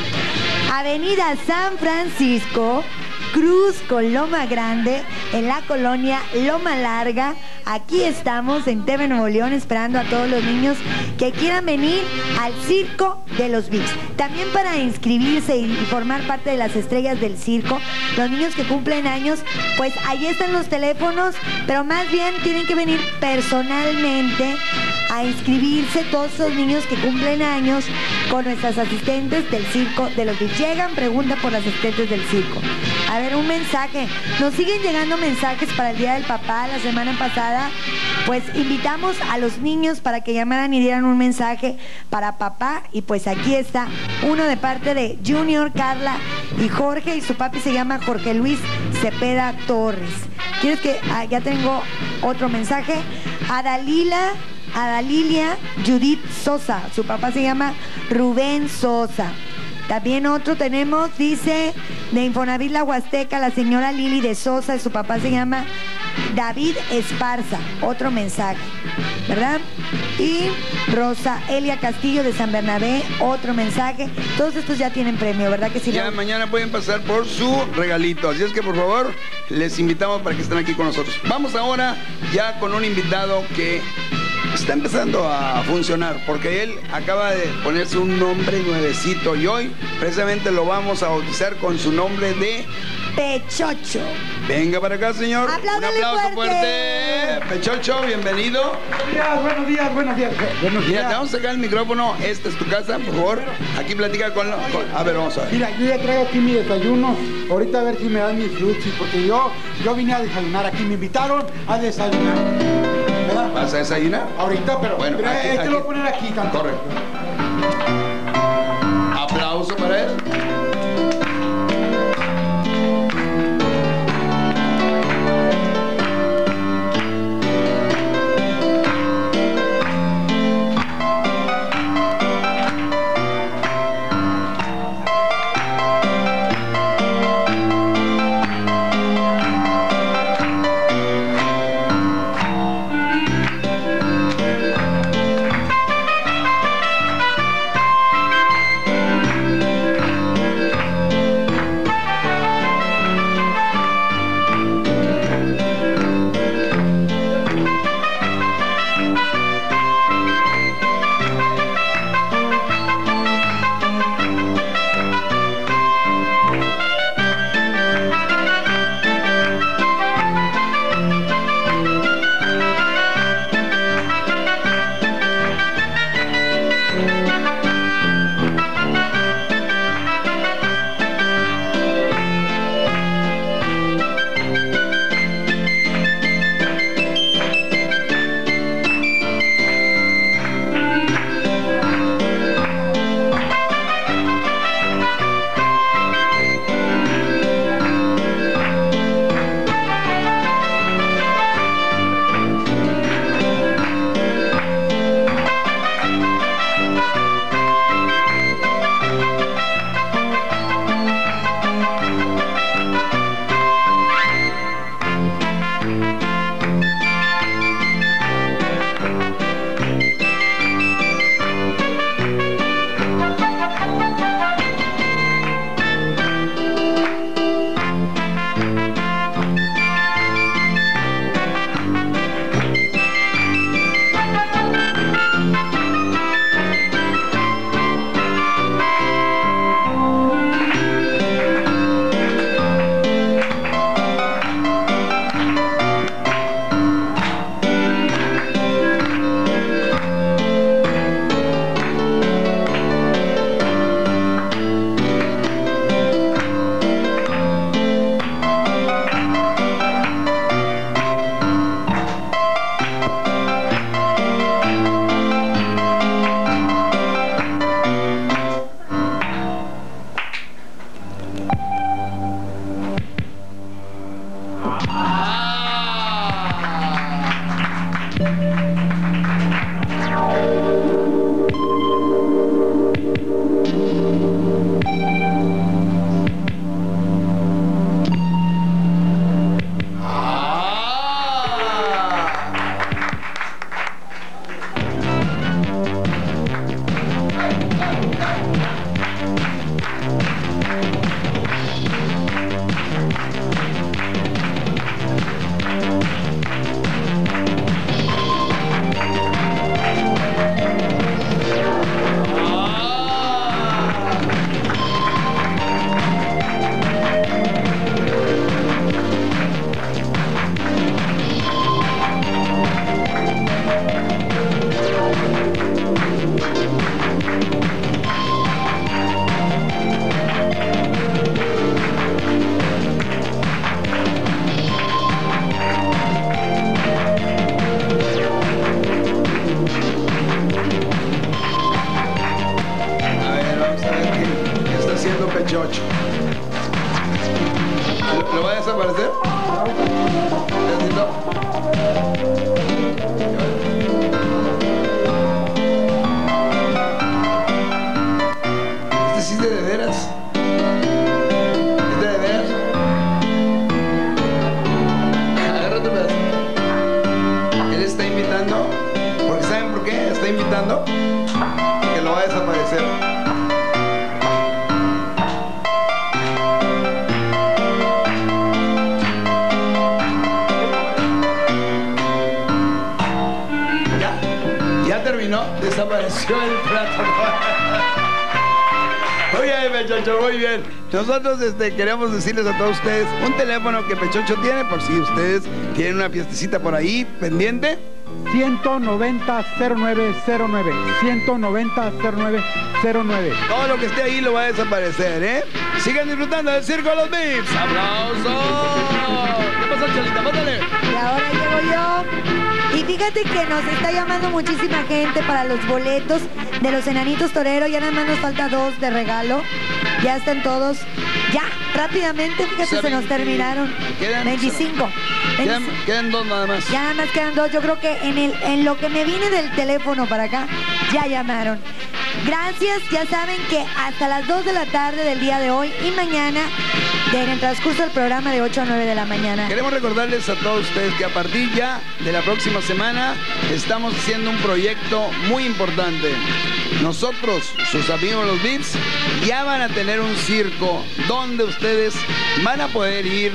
Avenida San Francisco, Cruz con Loma Grande, en la colonia Loma Larga. Aquí estamos en T V Nuevo León esperando a todos los niños que quieran venir al Circo de los Vips. También para inscribirse y formar parte de las estrellas del circo, los niños que cumplen años, pues ahí están los teléfonos, pero más bien tienen que venir personalmente a inscribirse todos esos niños que cumplen años con nuestras asistentes del Circo de los Vips. Llegan, preguntan por las asistentes del circo. A ver, un mensaje. Nos siguen llegando mensajes para el Día del Papá. La semana pasada, pues invitamos a los niños para que llamaran y dieran un mensaje para papá. Y pues aquí está uno de parte de Junior, Carla y Jorge. Y su papi se llama Jorge Luis Cepeda Torres. ¿Quieres que...? Ah, ya tengo otro mensaje. Adalila... Adalilia Judith Sosa, su papá se llama Rubén Sosa. También otro tenemos, dice, de Infonavit La Huasteca, la señora Lili de Sosa, y su papá se llama David Esparza. Otro mensaje, ¿verdad? Y Rosa Elia Castillo de San Bernabé, otro mensaje. Todos estos ya tienen premio, ¿verdad que sí? Ya mañana pueden pasar por su regalito, así es que por favor les invitamos para que estén aquí con nosotros. Vamos ahora ya con un invitado que está empezando a funcionar, porque él acaba de ponerse un nombre nuevecito y hoy precisamente lo vamos a bautizar con su nombre de Pechocho. Venga para acá, señor. Apláudale un aplauso fuerte. fuerte. Pechocho, bienvenido. Buenos días, buenos días, buenos días. Buenos días. Mira, te vamos a sacar el micrófono. Esta es tu casa, por favor. Aquí platica con, con... A ver, vamos a ver. Mira, yo ya traigo aquí mi desayuno. Ahorita a ver si me dan mis frutsis, porque yo, yo vine a desayunar aquí. Me invitaron a desayunar. ¿Verdad? ¿Vas a desayunar? Ahorita, pero, bueno, pero aquí, este aquí. lo voy a poner aquí también. Correcto. Aplauso para él. está invitando, que lo va a desaparecer. Ya, ya terminó, desapareció el plato. Muy bien, Pechocho, muy bien. Nosotros este, queremos decirles a todos ustedes un teléfono que Pechocho tiene por si ustedes tienen una fiestecita por ahí pendiente. ciento noventa cero nueve cero nueve. ciento noventa cero nueve cero nueve. Todo lo que esté ahí lo va a desaparecer, ¿eh? Sigan disfrutando del Circo de los Vips. ¡Aplausos! ¿Qué pasa, Chalita? ¡Mándale! Y ahora llego yo. Y fíjate que nos está llamando muchísima gente para los boletos de los Enanitos Toreros. Ya nada más nos falta dos de regalo. Ya están todos. Ya, rápidamente, fíjate, O sea, se nos veinte, terminaron. quedan- veinticinco. Quedan, quedan dos nada más. Ya nada más quedan dos. Yo creo que en, el, en lo que me vine del teléfono para acá, ya llamaron. Gracias, ya saben que hasta las dos de la tarde del día de hoy y mañana, de- en el transcurso del programa de ocho a nueve de la mañana. Queremos recordarles a todos ustedes que a partir ya de la próxima semana estamos haciendo un proyecto muy importante. Nosotros, sus amigos los Vips, ya van a tener un circo donde ustedes van a poder ir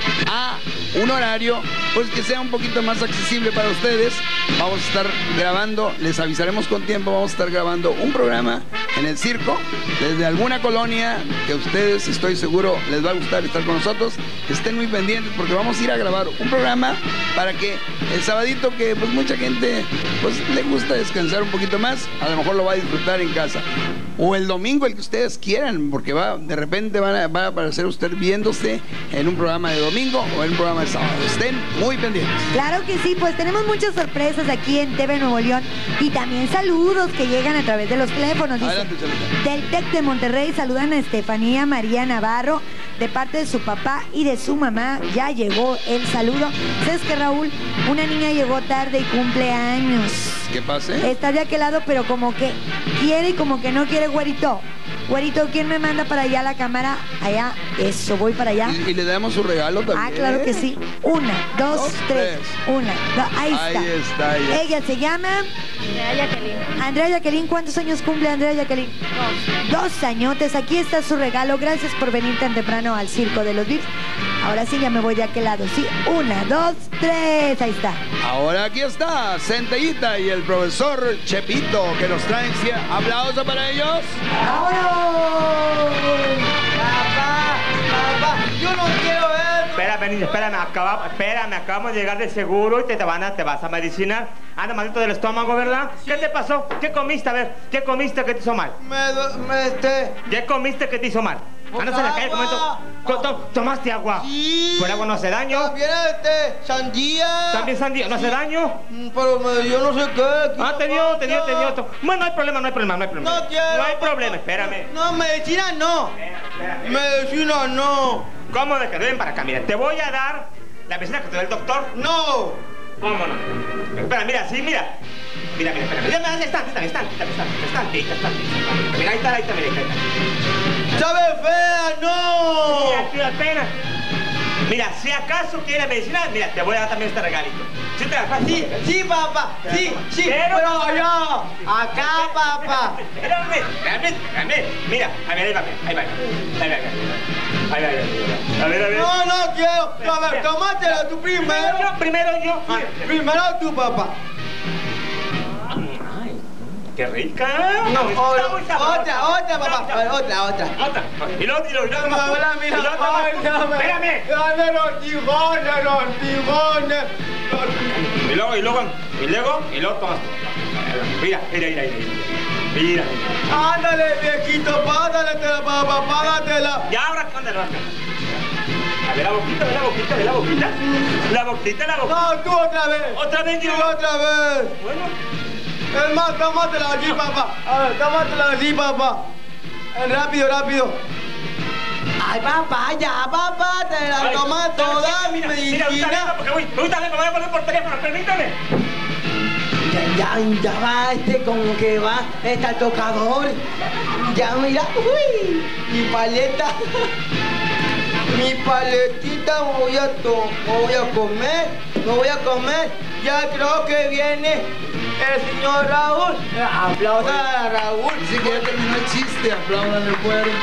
a un horario pues que sea un poquito más accesible para ustedes. Vamos a estar grabando, les avisaremos con tiempo, vamos a estar grabando un programa en el circo desde alguna colonia que a ustedes, estoy seguro, les va a gustar estar con nosotros. Estén muy pendientes porque vamos a ir a grabar un programa para que el sabadito, que pues mucha gente pues le gusta descansar un poquito más, a lo mejor lo va a disfrutar en casa. O el domingo, el que ustedes quieran, porque va, de repente van a, va a aparecer usted viéndose en un programa de domingo o en un programa de sábado. Estén muy pendientes. Claro que sí, pues tenemos muchas sorpresas aquí en T V Nuevo León y también saludos que llegan a través de los teléfonos. Dice, Adelante, Chalita. del TEC de Monterrey saludan a Estefanía María Navarro de parte de su papá y de su mamá. Ya llegó el saludo. ¿Sabes qué, Raúl? Una niña llegó tarde y cumple años. ¿Qué pase? Está de aquel lado, pero como que quiere y como que no quiere, güerito. Güerito, ¿quién me manda para allá la cámara? Allá, eso, voy para allá. Y, y le damos su regalo también. Ah, claro que sí. Una, dos, Dos, tres. tres. Una, dos, ahí está. Ahí está, ella. Ella se llama Andrea Jacqueline. Andrea Jacqueline. ¿Cuántos años cumple Andrea Jacqueline? Dos. Dos añotes. Aquí está su regalo. Gracias por venir tan temprano al Circo de los Vips. Ahora sí, ya me voy de aquel lado. Sí, una, dos, tres. Ahí está. Ahora aquí está Centellita y el profesor Chepito que nos traen. ¿Sí? Aplauso para ellos. ¡Vámonos! Papá, papá, yo no quiero ver. Espérame, niño, espérame, acaba, espérame, acabamos de llegar de seguro y te, te, van a, te vas a medicinar. Anda malito del estómago, ¿verdad? ¿Qué te pasó? ¿Qué comiste? A ver, ¿qué comiste que te hizo mal? Me, do- me este. ¿Qué comiste que te hizo mal? Andas en la calle comiendo. Co- to- ¿Tomaste agua? Sí. ¿Pero el agua no hace daño? También este, sandía. ¿También sandía? ¿No hace daño? Mm, Pero me dio no sé qué. Ah, te dio, te dio, te dio. to- Bueno, no hay problema, no hay problema, no hay problema. No quiero. No hay problema, espérame. No, medicina no. Medicina no. ¿Cómo de que ven para acá? Mira, te voy a dar la medicina que te da el doctor. No. ¿Cómo no? Espera, mira, sí, mira. Mira, mira, espera. Mira, mira, está, está, está, está, está, está, está, está, está. Mira, ahí está, ahí está, mira, ahí está. ¡Sabe fea! ¡No! Mira, tío, apenas. Mira, si acaso quieres medicina, mira, te voy a dar también este regalito. ¿Sí te la Sí, sí, papá. Sí, sí. Pero- Pero allá. Acá, papá. Espérame, espérame, espérame. Mira, a ver, ahí va, ahí va, ahí va, ahí va. Ahí va, ahí va. A ver, a ver. No, no quiero. A ver, tómatela tú primero. Primero yo, primero yo. Ah, Primero tú, papá. Ay, qué rica. No, Está otra, muy sabrosa. otra, otra, papá. A ver, otra, otra. Otra. Y luego, y luego, y luego. Mira, mira, Y mira. luego más. Ay, dame. Espérame. Dame los tijones, los tijones. Y luego, y luego, y luego, y luego tomas. Mira, mira, mira, mira. Mira. Ándale, viejito, págatela, papá, págatela. Ya ahora, ándale, vas. A ver la boquita, ve la boquita, ve la boquita. La boquita, la boquita. No, tú otra vez. Otra vez yo. Tú otra vez. Bueno. Es más, tómatela aquí, papá. A ver, tómatela aquí, papá. Eh, Rápido, rápido. Ay, papá, ya, papá, te la Ay, tomas mira, toda mi mira, mira, ahorita medicina. vengo porque voy, ahorita vengo, me voy a poner por teléfono, permítame. Ya, ya, ya va este, como que va, está el tocador. Ya, mira, uy, mi paleta. Mi paletita voy a to voy a comer, no voy a comer. Ya creo que viene el señor Raúl. Aplauda a Raúl. Sí que ya terminó el chiste, apláudanle fuerte.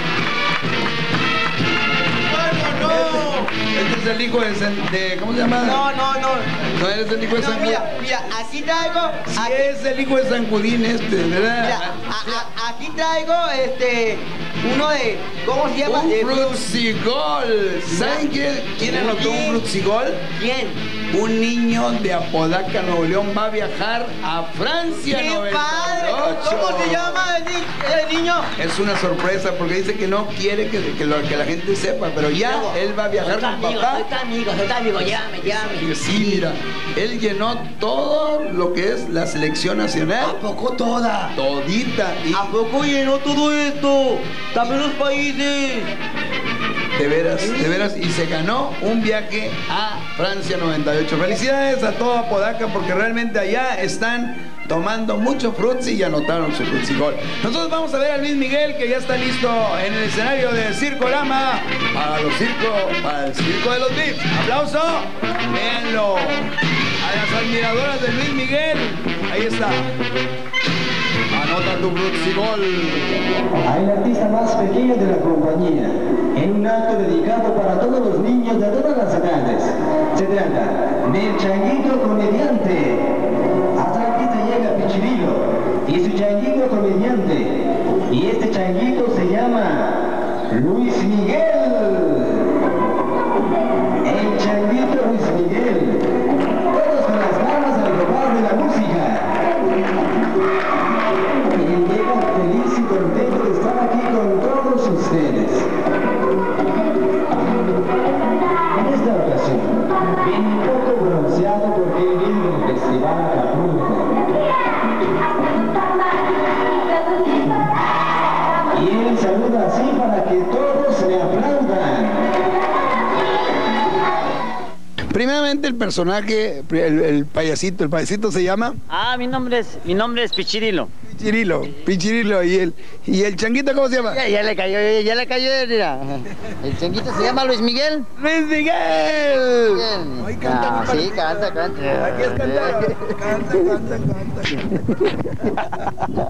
Bueno, no. Este es el hijo de, San, de ¿cómo se llama? No, no, no. No eres el hijo de no, San mira, mira, aquí traigo. Sí aquí, es el hijo de San Judín este, ¿verdad? Mira, a, a, aquí traigo este uno de ¿cómo se llama? Un de frutsigol. ¿Saben quién, quién anotó un frutsigol? ¿Quién? Un niño de Apodaca, Nuevo León, va a viajar a Francia. ¡Qué noventa y padre! ocho. ¿Cómo se llama el, ni el niño? Es una sorpresa porque dice que no quiere que, que, lo, que la gente sepa, pero ya Luego, él va a viajar con amigo, papá. Soy tu amigo, soy tu amigo, llámame, llámame. Sí, mira, él llenó todo lo que es la selección nacional. ¿A poco toda? Todita. Y ¿A poco llenó todo esto? También los países. de veras, de veras, y se ganó un viaje a Francia noventa y ocho. Felicidades a toda Apodaca porque realmente allá están tomando mucho frutzi y anotaron su frutsigol. Nosotros vamos a ver a Luis Miguel que ya está listo en el escenario de Circolama para los circos, para el circo de los V I Ps. ¡Aplauso! Véanlo. A las admiradoras de Luis Miguel. Ahí está. Anota tu frutsigol. El artista más pequeño de la compañía, en un acto dedicado para todos los niños de todas las edades. Se trata del changuito comediante. Hasta la pista llega Pichirilo y su changuito comediante. Y este changuito se llama Luis Miguel. El changuito Luis Miguel. Todos con las manos al robar de la música. Y llega feliz y contento de estar aquí con todos ustedes. En esta ocasión, viene un poco bronceado porque viene del Festival Acapulco. Y él saluda así para que todos le aplaudan. Primeramente el personaje, el, el payasito, el payasito se llama Ah, mi nombre es, mi nombre es Pichirilo. Pichirilo, Pichirilo, y el, y el changuito, ¿cómo se llama? Ya, ya le cayó, ya, ya le cayó, mira. El changuito se llama Luis Miguel. ¡Luis Miguel! Bien. Ay, canta, Ah, mi sí, canta, canta. Aquí es cantar. Canta, canta, canta.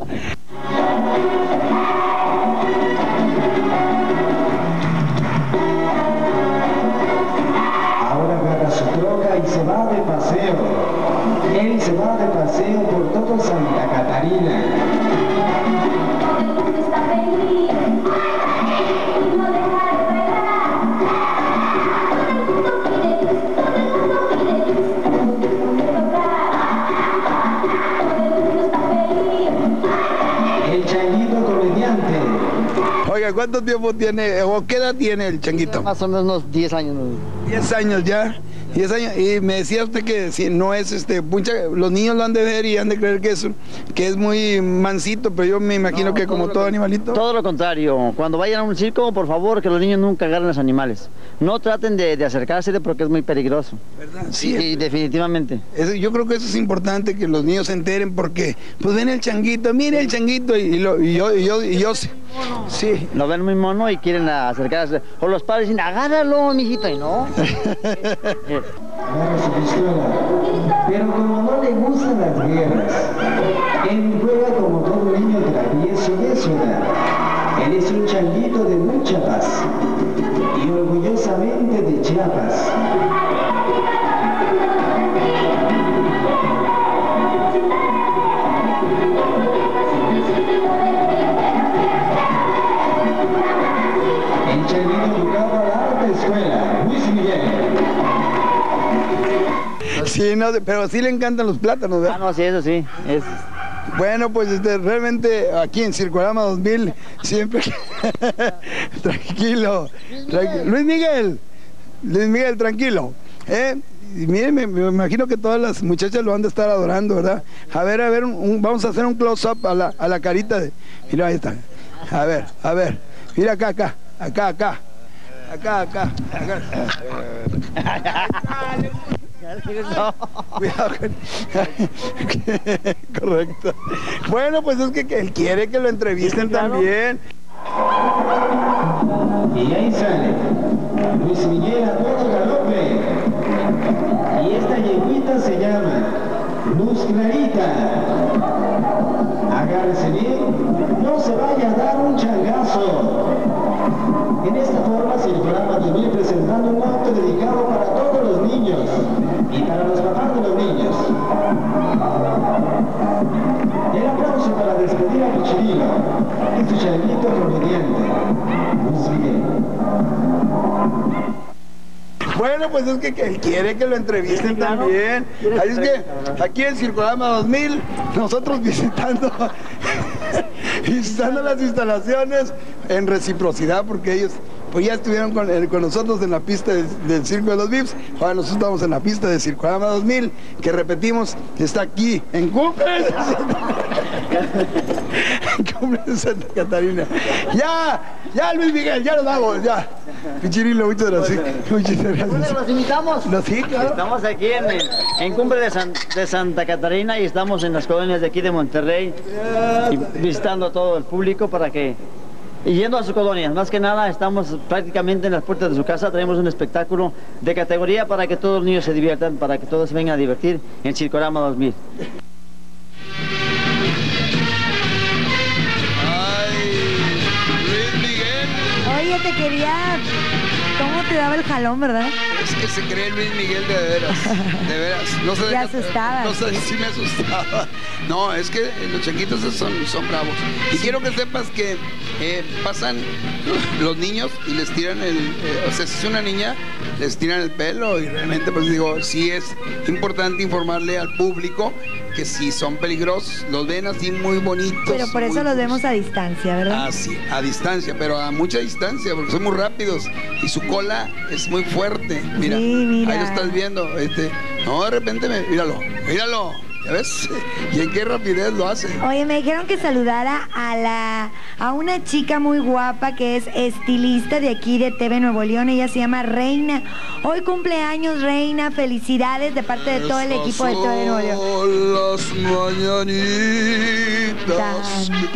Ahora agarra su troca y se va de paseo. Él se va de paseo por todo Santa Catarina. El changuito comediante. Oiga, ¿cuánto tiempo tiene, o qué edad tiene el changuito? Más o menos unos diez años. diez años ya. diez años. Y me decía usted que si no es este, mucha, los niños lo han de ver y han de creer que es, que es muy mansito, pero yo me imagino No, que como todo todo lo- animalito. Todo lo contrario. Cuando vayan a un circo, por favor, que los niños nunca agarren los animales. No traten de, de acercársele porque es muy peligroso. ¿Verdad? Sí, y definitivamente. Eso- yo creo que eso es importante que los niños se enteren porque pues ven el changuito, mire el changuito y, y lo- y yo, y yo, y yo, sí. Sí. Lo ven muy mono y quieren acercarse. O los padres dicen, agárralo, mijito, y no. Agarra su pistola, pero como no le gustan las guerras, él juega como todo niño travieso de su edad. Él es un changuito de mucha paz y orgullosamente de Chiapas. El changuito educado a la alta escuela, Luis Miguel. Sí, no, pero sí le encantan los plátanos, ¿verdad? Ah, no, sí, eso sí. Es... Bueno, pues este, realmente aquí en Circolama dos mil siempre tranquilo, tranquilo. Luis Miguel, Luis Miguel, tranquilo. ¿eh? Y miren, me, me imagino que todas las muchachas lo han de estar adorando, ¿verdad? A ver, a ver, un- un- vamos a hacer un close-up a la, a la carita de... Mira, ahí está. A ver, a ver. Mira acá, acá, acá, acá. Acá, acá. acá. Cuidado con... Correcto. Bueno, pues es que, que él quiere que lo entrevisten también. Y ahí sale Luis Miguel a todo galope. Y esta yeguita se llama Luz Clarita. Agárrese bien, no se vaya a dar un changazo. En esta forma se programa dos mil presentando un acto dedicado para todos los niños y para los papás de los niños. El aplauso para despedir a Pichirilo, este changuito comediante, Luis Miguel. Bueno, pues es que, que él quiere que lo entrevisten sí, claro. también. Así es que aquí en Circorama dos mil, nosotros visitando, visitando las instalaciones en reciprocidad, porque ellos pues ya estuvieron con, eh, con nosotros en la pista de, del Circo de los V I Ps. Ahora nosotros estamos en la pista de Circorama dos mil, que repetimos, está aquí en Cumbres. Cumbres de Santa Catarina. Ya, ya Luis Miguel, ya nos vamos, ya. Pichirilo, muchas gracias. Muchas gracias. ¿Los invitamos? No, sí, claro. Estamos aquí en, en Cumbre de, San, de Santa Catarina y estamos en las colonias de aquí de Monterrey y visitando a todo el público para que, y yendo a sus colonias. Más que nada estamos prácticamente en las puertas de su casa, traemos un espectáculo de categoría para que todos los niños se diviertan, para que todos se vengan a divertir en Circorama dos mil. Oye, te quería... ¿Cómo te daba el jalón, verdad? Es que se cree Luis Miguel de veras, de veras. No sé, te asustaba. No sé si me asustaba. No, es que los changuitos son, son bravos. Y quiero que sepas que eh, pasan los niños y les tiran el... Eh, o sea, si es una niña, les tiran el pelo y realmente pues digo, sí es importante informarle al público que si son peligrosos, los ven así muy bonitos. Pero por eso los vemos a distancia, ¿verdad? Ah, sí, a distancia, pero a mucha distancia, porque son muy rápidos y su cola es muy fuerte. Mira, sí, mira. Ahí lo estás viendo. Este, no, de repente, me, míralo, míralo. ¿Ya ves? ¿Y en qué rapidez lo hace? Oye, me dijeron que saludara a la a una chica muy guapa que es estilista de aquí de T V Nuevo León. Ella se llama Reina. Hoy cumpleaños, Reina. Felicidades de parte de todo el equipo de T V Nuevo León. Las mañanitas. Tan,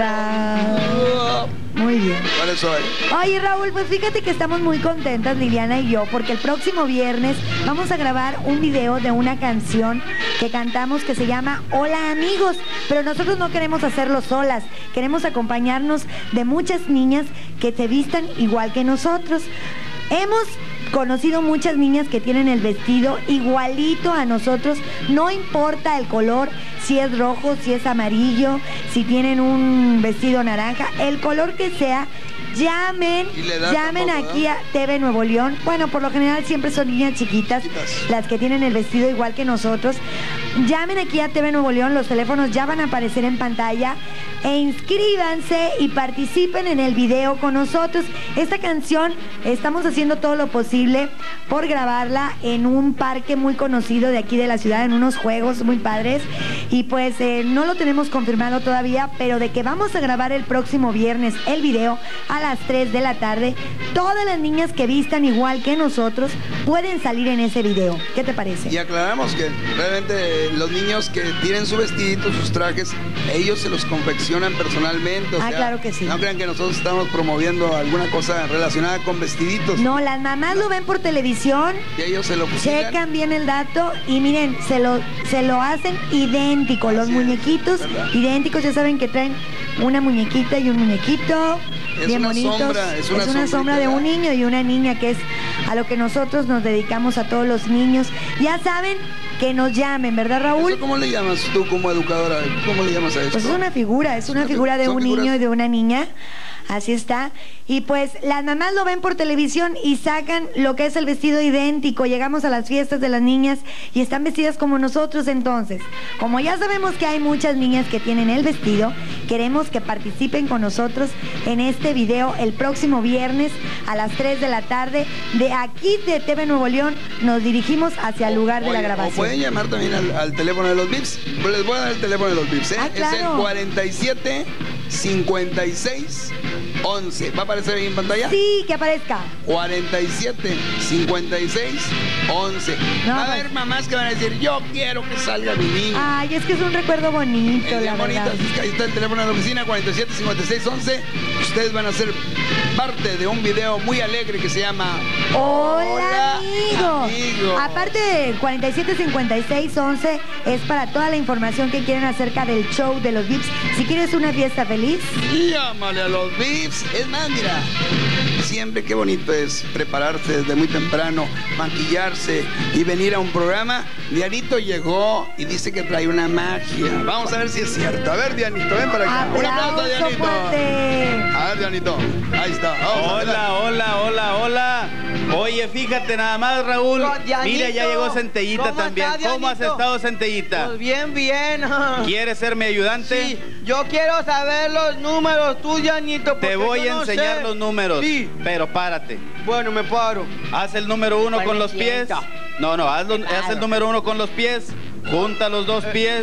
tan. Muy bien. ¿Cuáles soy? Oye, Raúl, pues fíjate que estamos muy contentas, Liliana y yo, porque el próximo viernes vamos a grabar un video de una canción que cantamos que se llama Hola Amigos, pero nosotros no queremos hacerlo solas, queremos acompañarnos de muchas niñas que se vistan igual que nosotros. Hemos conocido muchas niñas que tienen el vestido igualito a nosotros, no importa el color, si es rojo, si es amarillo, si tienen un vestido naranja, el color que sea. Llamen, llamen tampoco, aquí a T V Nuevo León. Bueno, por lo general siempre son niñas chiquitas, chiquitas, las que tienen el vestido igual que nosotros. Llamen aquí a T V Nuevo León, los teléfonos ya van a aparecer en pantalla. E inscríbanse y participen en el video con nosotros. Esta canción estamos haciendo todo lo posible por grabarla en un parque muy conocido de aquí de la ciudad, en unos juegos muy padres. Y pues eh, no lo tenemos confirmado todavía, pero de que vamos a grabar el próximo viernes el video a las tres de la tarde, todas las niñas que vistan igual que nosotros pueden salir en ese video. ¿Qué te parece? Y aclaramos que realmente los niños que tienen su vestidito, sus trajes, ellos se los confeccionan personalmente. O ah, sea, claro que sí. No crean que nosotros estamos promoviendo alguna cosa relacionada con vestiditos. No, las mamás lo ven por televisión. Y ellos se lo fusilan. Checan bien el dato y miren, se lo, se lo hacen idéntico. Así los muñequitos es, idénticos, ya saben que traen una muñequita y un muñequito. Es bien una bonitos. Sombra, es una, es una sombra de un niño y una niña, que es a lo que nosotros nos dedicamos a todos los niños. Ya saben que nos llamen, ¿verdad, Raúl? ¿Eso cómo le llamas tú como educadora? ¿Cómo le llamas a esto? Pues es una figura, es una figura de un niño y de una niña. Así está. Y pues las mamás lo ven por televisión y sacan lo que es el vestido idéntico. Llegamos a las fiestas de las niñas y están vestidas como nosotros. Entonces, como ya sabemos que hay muchas niñas que tienen el vestido, queremos que participen con nosotros en este video el próximo viernes a las tres de la tarde. De aquí de T V Nuevo León nos dirigimos hacia el lugar de la grabación. O pueden llamar también al, al teléfono de los V I Ps. Pues les voy a dar el teléfono de los V I Ps, ¿eh? Ah, claro. Es el cuarenta y siete cincuenta y seis once. ¿Va a aparecer ahí en pantalla? Sí, que aparezca. cuarenta y siete, cincuenta y seis, once. No, Va a pues. haber mamás que van a decir, yo quiero que salga mi niño. Ay, es que es un recuerdo bonito, Es la bien bonito, verdad. así es que ahí está el teléfono de la oficina, cuarenta y siete, cincuenta y seis, once. Ustedes van a ser parte de un video muy alegre que se llama Hola, amigo. amigo. Aparte de cuarenta y siete, cincuenta y seis, once, es para toda la información que quieren acerca del show de los V I Ps. Si quieres una fiesta feliz, Llámale a los V I Ps. Es más, mira, siempre qué bonito es prepararse desde muy temprano, maquillarse y venir a un programa. Dianito llegó y dice que trae una magia. Vamos a ver si es cierto. A ver, Dianito, ven para acá. Un aplauso, Dianito. fuerte. A ver, Dianito. Ahí está. Vamos, Hola, hola, hola, hola. Oye, fíjate nada más, Raúl. Dianito, Mira, ya llegó Centellita ¿cómo también. está, ¿Cómo has Dianito? estado, Centellita? Pues bien, bien. ¿Quieres ser mi ayudante? Sí, yo quiero saber los números, tú, Dianito. Te porque voy yo a no enseñar sé. los números. Sí. Pero párate. Bueno, me paro. Haz el número uno con los pies. siento. No, no, haz, lo- haz Claro. el número uno con los pies. Junta los dos pies.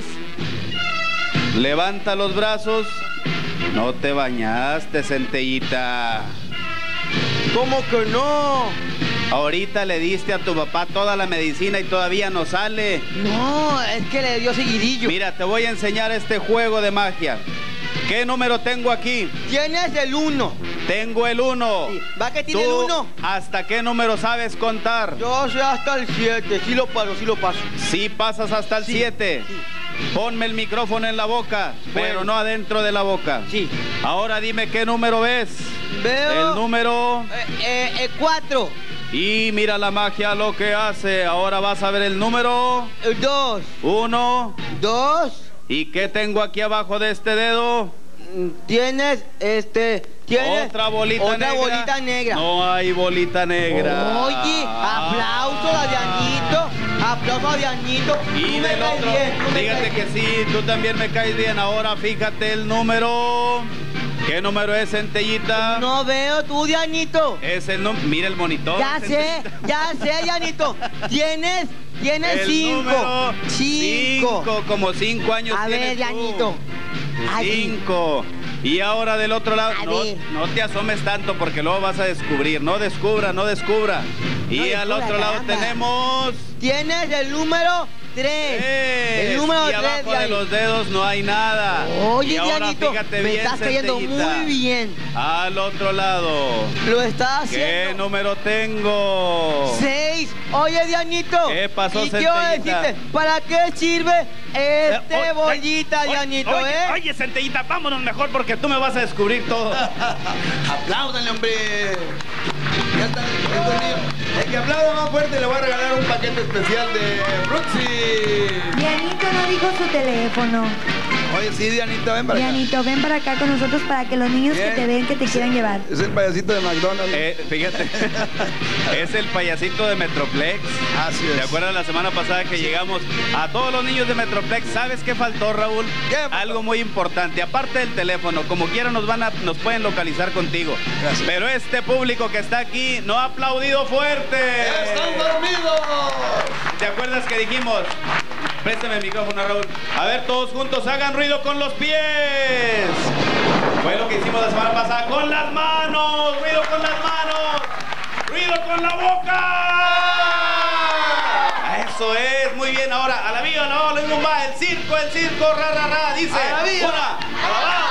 Levanta los brazos. No te bañaste, Centellita. ¿Cómo que no? Ahorita le diste a tu papá toda la medicina y todavía no sale. No, es que le dio seguidillo. Mira, te voy a enseñar este juego de magia. ¿Qué número tengo aquí? Tienes el uno. Tengo el uno. Sí. ¿Va que tiene ¿Tú el uno? hasta qué número sabes contar? Yo sé hasta el siete. Sí lo paso, sí lo paso. Sí pasas hasta el Sí, siete. sí. Ponme el micrófono en la boca, Bueno. pero no adentro de la boca. Sí. Ahora dime qué número ves. Veo. El número... Eh, eh, eh, cuatro. Y mira la magia lo que hace. Ahora vas a ver el número... Eh, dos. Uno. Dos. ¿Y qué tengo aquí abajo de este dedo? Mm, Tienes, este... Tienes Otra bolita otra negra. bolita negra. No hay bolita negra. Oye, aplauso a Dianito. Aplauso a Dianito. Y Tú me del caes otro, bien, tú me fíjate caes que sí, tú también me caes bien. Ahora fíjate el número. ¿Qué número es, Centellita? No veo tú, Dianito. Es el número. Mira el monitor. Ya sé, ya sé, Dianito. Tienes, tienes El cinco. número Cinco. cinco, como cinco años A tienes ver, tú. Dianito. Ay, Cinco. Y ahora del otro lado, A no, ver. no te asomes tanto porque luego vas a descubrir. No descubra, no descubra. Y No al descubra, otro lado caramba. tenemos... Tienes el número tres. Tres. El número y tres, abajo de Dianito. los dedos no hay nada. Oye, y ahora Dianito, fíjate me bien, estás cayendo Centellita. muy bien. Al otro lado. Lo estás ¿Qué haciendo. número tengo? Seis. Oye, Dianito. ¿Qué pasó, Y quiero Centellita? decirte, ¿para qué sirve este Eh, oye, bolita, oye, Dianito, oye, eh? Oye, Centellita, vámonos mejor porque tú me vas a descubrir todo. Apláudanle, hombre. Ya está, estos niños. El que aplauda más fuerte le voy a regalar un paquete especial de Fruxy. Dianito no dijo su teléfono. Oye, sí, Dianita, ven para acá. Dianito, ven para acá con nosotros para que los niños Bien. que te ven, que te quieran llevar. Es el payasito de McDonald's. Eh, fíjate, es el payasito de Metroplex. Así es. ¿Te acuerdas la semana pasada que llegamos a todos los niños de Metroplex? ¿Sabes qué faltó, Raúl? ¿Qué faltó? Algo muy importante. Aparte del teléfono, como quiera nos van a, nos pueden localizar contigo. Gracias. Pero este público que está aquí no ha aplaudido fuerte. ¡Están dormidos! ¿Te acuerdas que dijimos? Préstame el micrófono, Raúl. A ver, todos juntos, hagan ruido con los pies. Fue lo que hicimos la semana pasada. ¡Con las manos! ¡Ruido con las manos! ¡Ruido con la boca! Eso es, muy bien. Ahora, a la viva, no, lo mismo va. El circo, el circo, ra, ra, ra. Dice, A la viva. una, a la va.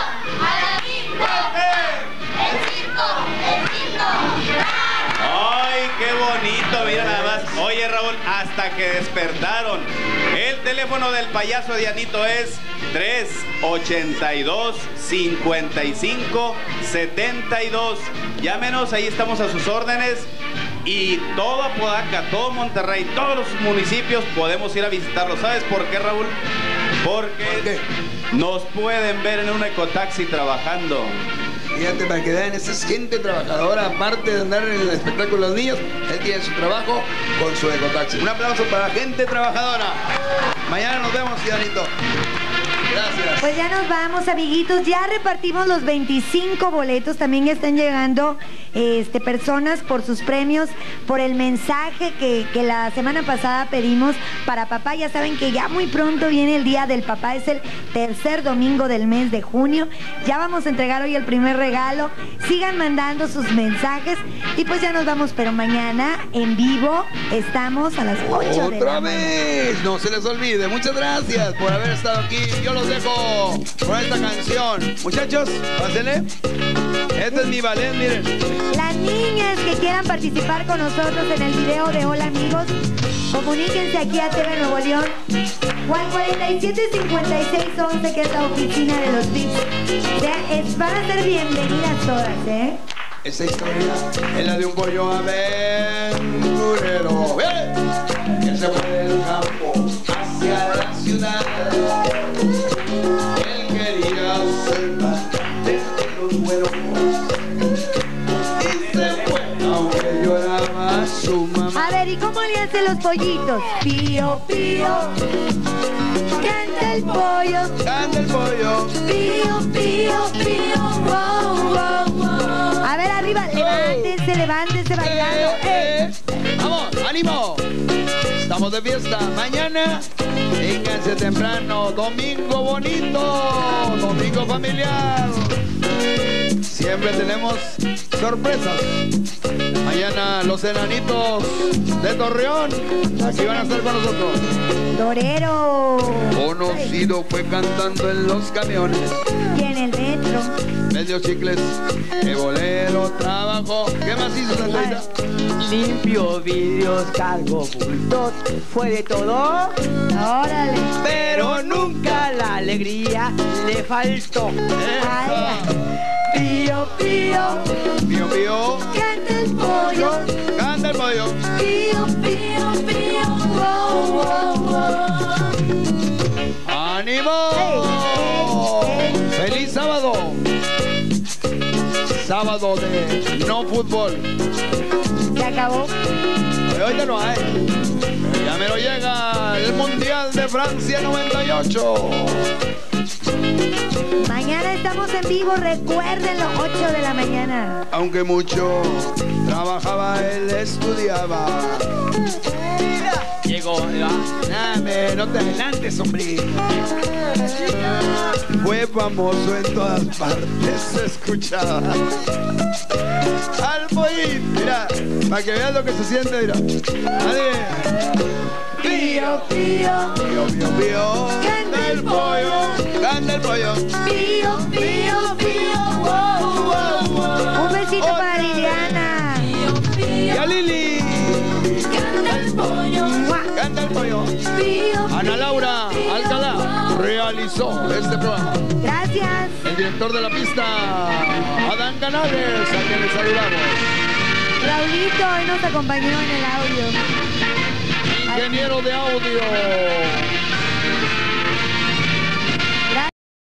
¡Ay, qué bonito! Mira nada más. Oye, Raúl, hasta que despertaron. El teléfono del payaso Dianito es tres ochenta y dos, cincuenta y cinco, setenta y dos. Llámenos, ahí estamos a sus órdenes. Y todo Apodaca, todo Monterrey, todos los municipios podemos ir a visitarlos. ¿Sabes por qué, Raúl? Porque ¿Por qué? nos pueden ver en un ecotaxi trabajando. Fíjate, para que vean, esa es gente trabajadora, aparte de andar en el espectáculo de los niños, él tiene su trabajo con su ecotaxi. Un aplauso para gente trabajadora. Mañana nos vemos, Dianito. Gracias. Pues ya nos vamos, amiguitos. Ya repartimos los veinticinco boletos. También están llegando este, personas por sus premios, por el mensaje que, que la semana pasada pedimos para papá. Ya saben que ya muy pronto viene el Día del Papá, es el tercer domingo del mes de junio. Ya vamos a entregar hoy el primer regalo. Sigan mandando sus mensajes y pues ya nos vamos, pero mañana en vivo estamos a las ocho de la ¡Otra vez! No se les olvide. Muchas gracias por haber estado aquí. Yo los dejo con esta canción. Muchachos, pásenle. Este es mi ballet, miren. Las niñas que quieran participar con nosotros en el video de Hola Amigos, comuníquense aquí a T V Nuevo León o al cuarenta y siete cincuenta y seis once, que es la oficina de los V I Ps. O sea, es, van a ser bienvenidas todas, ¿eh? Esta historia es la de un pollo aventurero, ¡eh!, que se fue del campo hacia la ciudad. Él quería ser bastante de los buenos y se fue aunque lloraba su mamá. A ver, ¿y cómo le hacen los pollitos? Pío, pío, canta el pollo, canta el pollo, pío, pío, pío, wow, wow, wow. A ver, arriba, levántense, levántense bailando. Eh, eh. Vamos, ánimo. Estamos de fiesta. Mañana, vénganse temprano. Domingo bonito, domingo familiar. Siempre tenemos sorpresas. Mañana los enanitos de Torreón aquí van a estar con nosotros. Torero. Conocido fue cantando en los camiones Y en el metro. medio chicles, que bolero trabajó. ¿Qué más hizo, Sandrita? Limpio vidrios, cargo bultos, fue de todo. Órale. Pero nunca la alegría le faltó. Pío, pío, Pío, pío, canta el pollo, canta el pollo. pío, pío, pío, wow, wow, wow. ¡Ánimo! ¡Feliz sábado! Sábado de no fútbol. Se acabó. Pero ahorita no hay. Pero ya me lo llega el Mundial de Francia noventa y ocho. Mañana estamos en vivo, recuérdenlo, ocho de la mañana. Aunque mucho trabajaba, él estudiaba. Llegó, Dame, no te adelantes, hombre. Fue famoso en todas partes, se escuchaba. Al pollito, mira, para que veas lo que se siente, mira. Nadie. Pío, pío, Pío, pío, pío. canta el pollo, Canta el pollo. pío, pío, pío, wow, wow, wow. Un besito para Liliana. Y a Lili. Canta el pollo, Canta el pollo. pío. Ana Laura Alcalá realizó este programa. Gracias. El director de la pista, Adán Canales, a quien le saludamos. Raulito hoy nos acompañó en el audio. Ingeniero de audio,